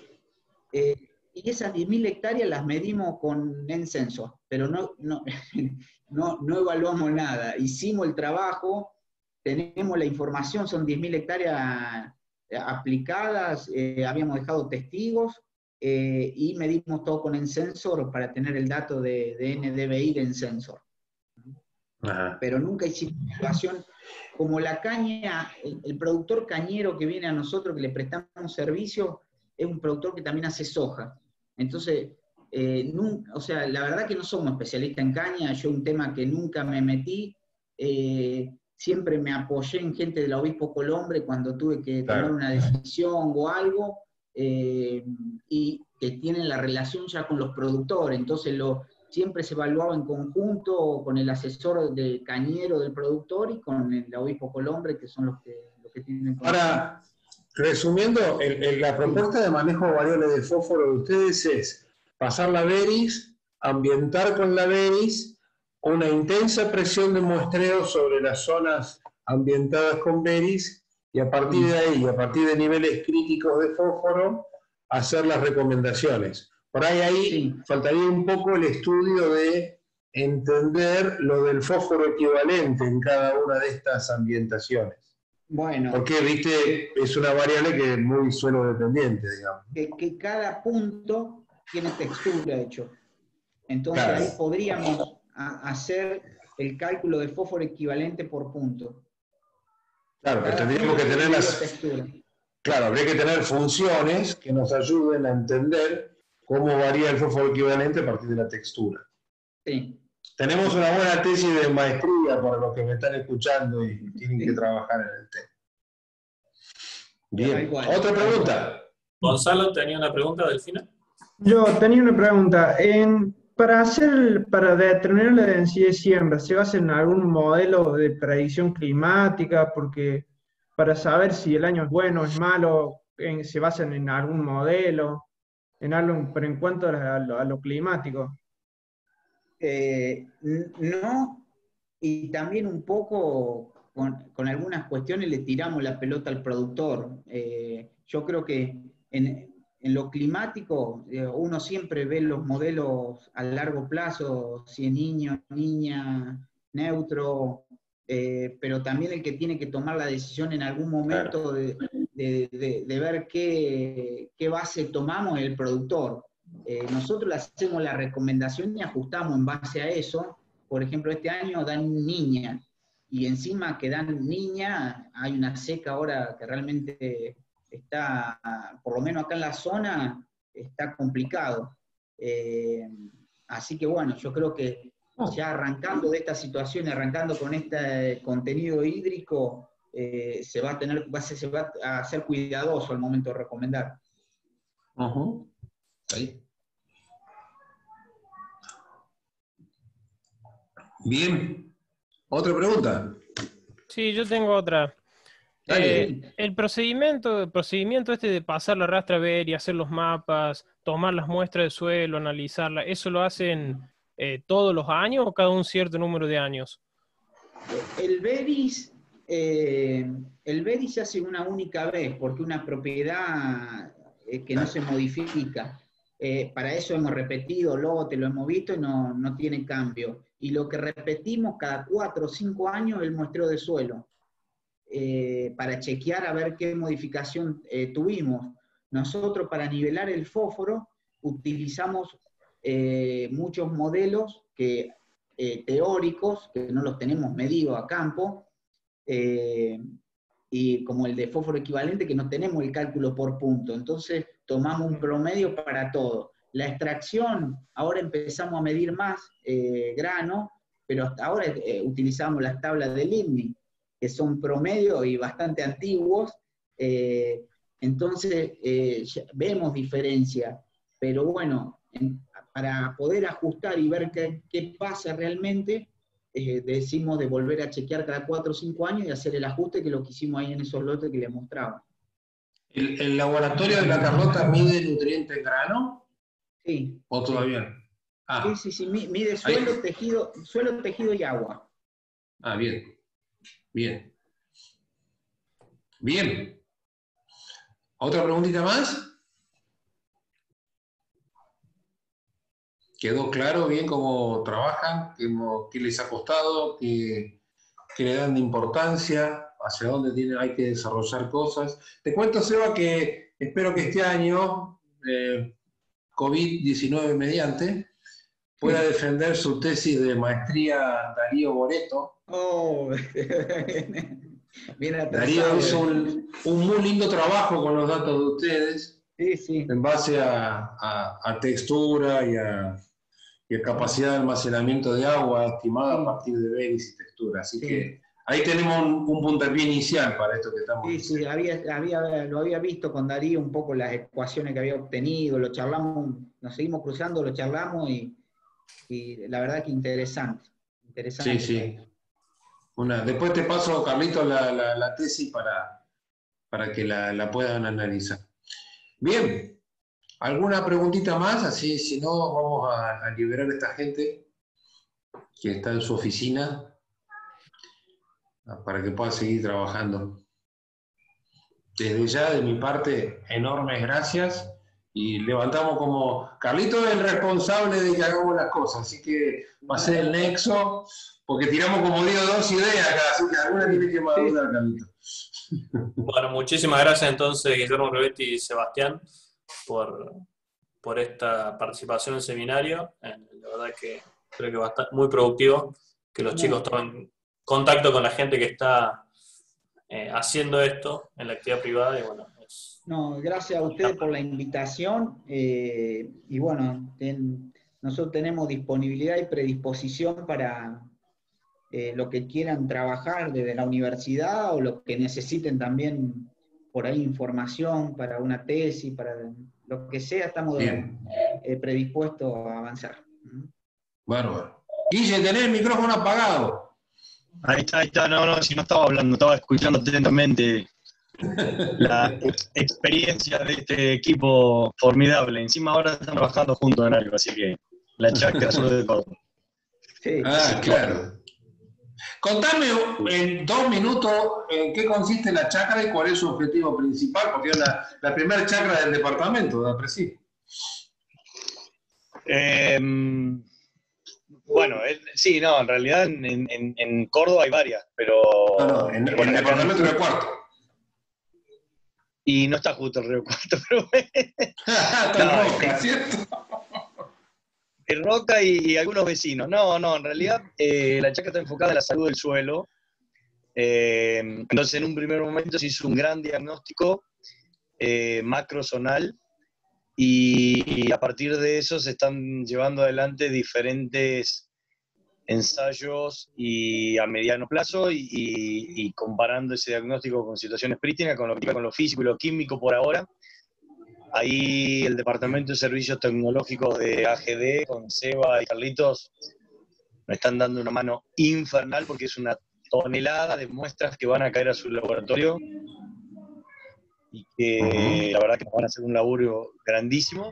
Y esas 10.000 hectáreas las medimos con N-Sensor, pero no evaluamos nada. Hicimos el trabajo, tenemos la información, son 10.000 hectáreas aplicadas, habíamos dejado testigos, y medimos todo con N-Sensor para tener el dato de NDVI de N-Sensor. Pero nunca hicimos evaluación. Como la caña, el productor cañero que viene a nosotros, que le prestamos servicio, es un productor que también hace soja. Entonces, o sea, la verdad que no somos especialistas en caña. Yo un tema que nunca me metí, siempre me apoyé en gente del Obispo Colombre cuando tuve que tomar una decisión o algo, y que tienen la relación ya con los productores. Entonces siempre se evaluaba en conjunto con el asesor de cañero del productor y con el Obispo Colombre, que son los que tienen... Ahora, resumiendo, la propuesta de manejo variable de fósforo de ustedes es pasar la beris, ambientar con la beris, una intensa presión de muestreo sobre las zonas ambientadas con beris, y a partir de ahí, a partir de niveles críticos de fósforo, hacer las recomendaciones. Por ahí faltaría un poco el estudio de entender lo del fósforo equivalente en cada una de estas ambientaciones. Bueno. Porque, viste, es una variable que es muy suelo dependiente, digamos. Que cada punto tiene textura, hecho. Entonces ahí podríamos hacer el cálculo de fósforo equivalente por punto. Claro, pero tendríamos que tener textura. Claro, habría que tener funciones que nos ayuden a entender cómo varía el fósforo equivalente a partir de la textura. Sí. Tenemos una buena tesis de maestría para los que me están escuchando y tienen que trabajar en el tema. Bien, otra pregunta. Gonzalo, ¿tenía una pregunta, Delfina? Yo tenía una pregunta. Para determinar la densidad de siembra, ¿se basa en algún modelo de predicción climática? Porque para saber si el año es bueno o es malo, ¿se basan en algún modelo? En algo, pero en cuanto a lo climático. No, y también un poco con algunas cuestiones le tiramos la pelota al productor. Yo creo que en lo climático uno siempre ve los modelos a largo plazo, si es niño, niña, neutro, pero también el que tiene que tomar la decisión en algún momento de ver qué base tomamos es el productor. Nosotros le hacemos la recomendación y ajustamos en base a eso. Por ejemplo, este año dan niña, y encima que dan niña, hay una seca ahora que realmente está, por lo menos acá en la zona, está complicado. Así que bueno, yo creo que ya arrancando de esta situación, arrancando con este contenido hídrico, se va a ser cuidadoso al momento de recomendar. Ahí. Bien. ¿Otra pregunta? Sí, yo tengo otra. El procedimiento este de pasar la rastra a ver y hacer los mapas, tomar las muestras de suelo, analizarlas, ¿eso lo hacen todos los años o cada un cierto número de años? El Veris se hace una única vez, porque una propiedad que no se modifica. Para eso hemos repetido lote, lo hemos visto y no tiene cambio. Y lo que repetimos cada 4 o 5 años es el muestreo de suelo, para chequear a ver qué modificación tuvimos. Nosotros para nivelar el fósforo utilizamos muchos modelos teóricos, que no los tenemos medidos a campo, y como el de fósforo equivalente, que no tenemos el cálculo por punto. Entonces tomamos un promedio para todo. La extracción, ahora empezamos a medir más grano, pero hasta ahora utilizamos las tablas del INMI, que son promedio y bastante antiguos. Entonces vemos diferencia, pero bueno, para poder ajustar y ver qué pasa realmente, decimos de volver a chequear cada 4 o 5 años y hacer el ajuste, que lo que hicimos ahí en esos lotes que les mostraba. ¿El laboratorio de la Carlota mide nutriente en grano? Sí. ¿O todavía no? Sí, mide suelo, tejido y agua. Bien. Bien. ¿Otra preguntita más? ¿Quedó claro bien cómo trabajan? ¿Qué les ha costado? ¿Qué le dan de importancia? ¿Hacia dónde hay que desarrollar cosas? Te cuento, Seba, que espero que este año, COVID-19 mediante, pueda defender su tesis de maestría Darío Boreto. Bien atrasado. Darío hizo un muy lindo trabajo con los datos de ustedes, en base a textura y a capacidad de almacenamiento de agua estimada a partir de Veris y textura. Así que ahí tenemos un puntapié inicial para esto que estamos diciendo. Lo había visto con Darío un poco las ecuaciones que había obtenido, lo charlamos, nos seguimos cruzando, lo charlamos y la verdad que interesante. Sí. Después te paso, Carlito, la tesis para que la puedan analizar. Bien. ¿Alguna preguntita más? Así, si no, vamos a liberar a esta gente que está en su oficina para que pueda seguir trabajando. Desde ya, de mi parte, enormes gracias. Y levantamos como... Carlito es el responsable de que hagamos las cosas, así que va a ser el nexo, porque tiramos, como digo, 2 ideas acá, así que alguna tiene que madurar, Carlito. Bueno, muchísimas gracias entonces, Guillermo Robetti y Sebastián, por esta participación en el seminario. La verdad que creo que va a estar muy productivo, que los chicos tomen contacto con la gente que está haciendo esto en la actividad privada y bueno, No, gracias a ustedes por la invitación y bueno, nosotros tenemos disponibilidad y predisposición para lo que quieran trabajar desde la universidad o lo que necesiten también por ahí información para una tesis, para lo que sea, estamos predispuestos a avanzar. Bárbaro. Guille, tenés el micrófono apagado. Ahí está, no, si no estaba hablando, estaba escuchando atentamente la experiencia de este equipo formidable. Encima ahora están trabajando juntos en algo, así que la chacra sobre de todo. Sí. Ah, claro. Contame en 2 minutos en qué consiste la chacra y cuál es su objetivo principal, porque es la primera chacra del departamento de APRESID. Bueno, sí, no, en realidad en Córdoba hay varias, pero... No, en el departamento de Cuarto. Y no está justo el Río Cuarto, pero... Está en Roca, ¿cierto? En Roca y algunos vecinos. No, en realidad la chacra está enfocada en la salud del suelo. Entonces en un primer momento se hizo un gran diagnóstico macrozonal y a partir de eso se están llevando adelante diferentes ensayos y a mediano plazo y comparando ese diagnóstico con situaciones prístinas, con lo físico y lo químico por ahora. Ahí el Departamento de Servicios Tecnológicos de AGD, con Seba y Carlitos, me están dando una mano infernal porque es una tonelada de muestras que van a caer a su laboratorio y que la verdad que nos van a hacer un laburo grandísimo.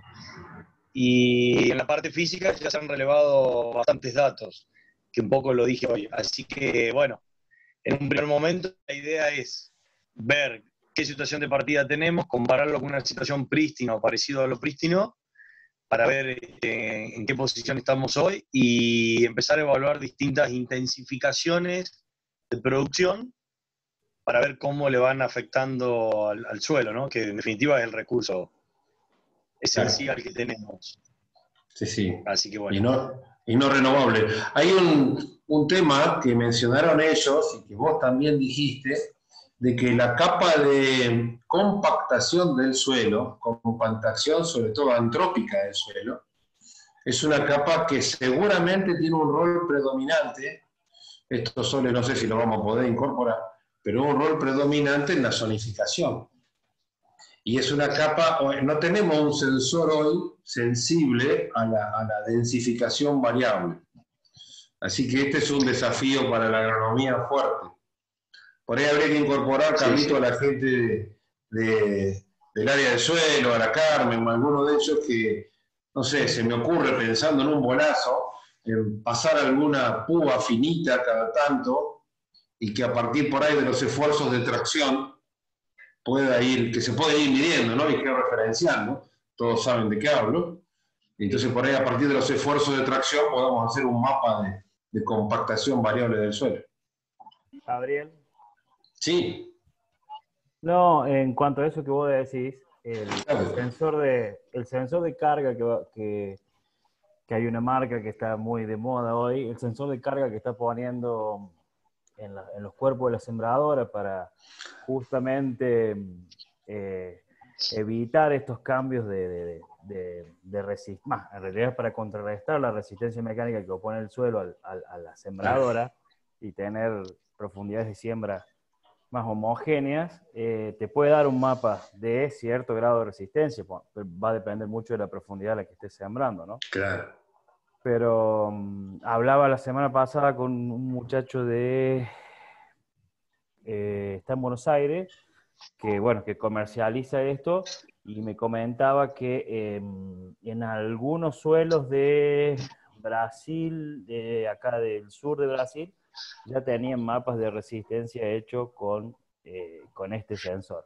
Y en la parte física ya se han relevado bastantes datos, que un poco lo dije hoy. Así que, bueno, en un primer momento la idea es ver qué situación de partida tenemos, compararlo con una situación prístina o parecido a lo prístino, para ver en qué posición estamos hoy y empezar a evaluar distintas intensificaciones de producción para ver cómo le van afectando al suelo, ¿no? Que en definitiva es el recurso esencial que tenemos. Sí. Así que bueno. Y no renovable. Hay un tema que mencionaron ellos y que vos también dijiste, de que la capa de compactación del suelo, compactación sobre todo antrópica del suelo, es una capa que seguramente tiene un rol predominante, esto solo no sé si lo vamos a poder incorporar, pero un rol predominante en la zonificación. Y es una capa, no tenemos un sensor hoy sensible a la densificación variable. Así que este es un desafío para la agronomía fuerte. Por ahí habría que incorporar, Carlito, a la gente del área del suelo, a la Carmen, o a alguno de ellos que, no sé, se me ocurre pensando en un bolazo, en pasar alguna púa finita cada tanto, y que a partir por ahí de los esfuerzos de tracción que se puede ir midiendo, ¿no? Y georreferenciando, todos saben de qué hablo. Entonces por ahí a partir de los esfuerzos de tracción podamos hacer un mapa de compactación variable del suelo. Gabriel. Sí. No, en cuanto a eso que vos decís, el sensor de carga que hay una marca que está muy de moda hoy, el sensor de carga que está poniendo en los cuerpos de la sembradora para justamente evitar estos cambios de resistencia, en realidad para contrarrestar la resistencia mecánica que opone el suelo a la sembradora y tener profundidades de siembra más homogéneas, te puede dar un mapa de cierto grado de resistencia, va a depender mucho de la profundidad a la que estés sembrando, ¿no? Claro. Pero hablaba la semana pasada con un muchacho está en Buenos Aires, que comercializa esto, y me comentaba que en algunos suelos de Brasil, acá del sur de Brasil, ya tenían mapas de resistencia hechos con este sensor.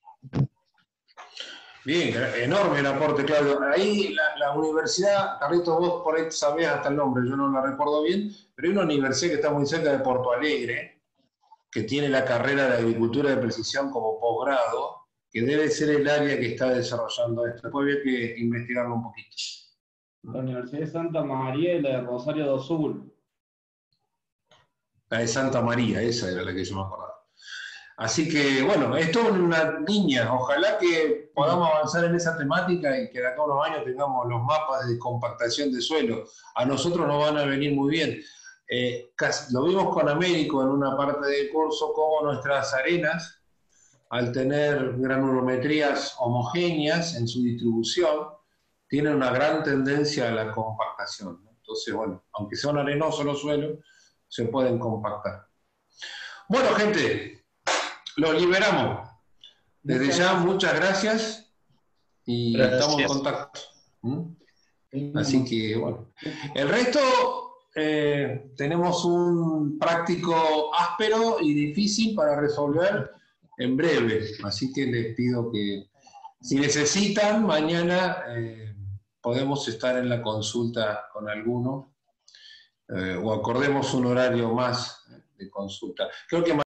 Bien, enorme el aporte, Claudio. Ahí la universidad, Carlitos, vos por ahí sabés hasta el nombre, yo no la recuerdo bien, pero hay una universidad que está muy cerca de Porto Alegre, que tiene la carrera de agricultura de precisión como posgrado, que debe ser el área que está desarrollando esto. Después había que investigarlo un poquito. La Universidad de Santa María y la de Rosario do Sul. La de Santa María, esa era la que yo me acordaba. Así que, bueno, esto es una niña. Ojalá que podamos avanzar en esa temática y que de acá a unos años tengamos los mapas de compactación de suelo. A nosotros nos van a venir muy bien. Lo vimos con Américo en una parte del curso, cómo nuestras arenas, al tener granulometrías homogéneas en su distribución, tienen una gran tendencia a la compactación, ¿no? Entonces, bueno, aunque sean arenosos los suelos, se pueden compactar. Bueno, gente, los liberamos. Desde ya, muchas gracias y estamos en contacto. Así que, bueno. El resto, tenemos un práctico áspero y difícil para resolver en breve. Así que les pido que, si necesitan, mañana podemos estar en la consulta con alguno o acordemos un horario más de consulta. Creo que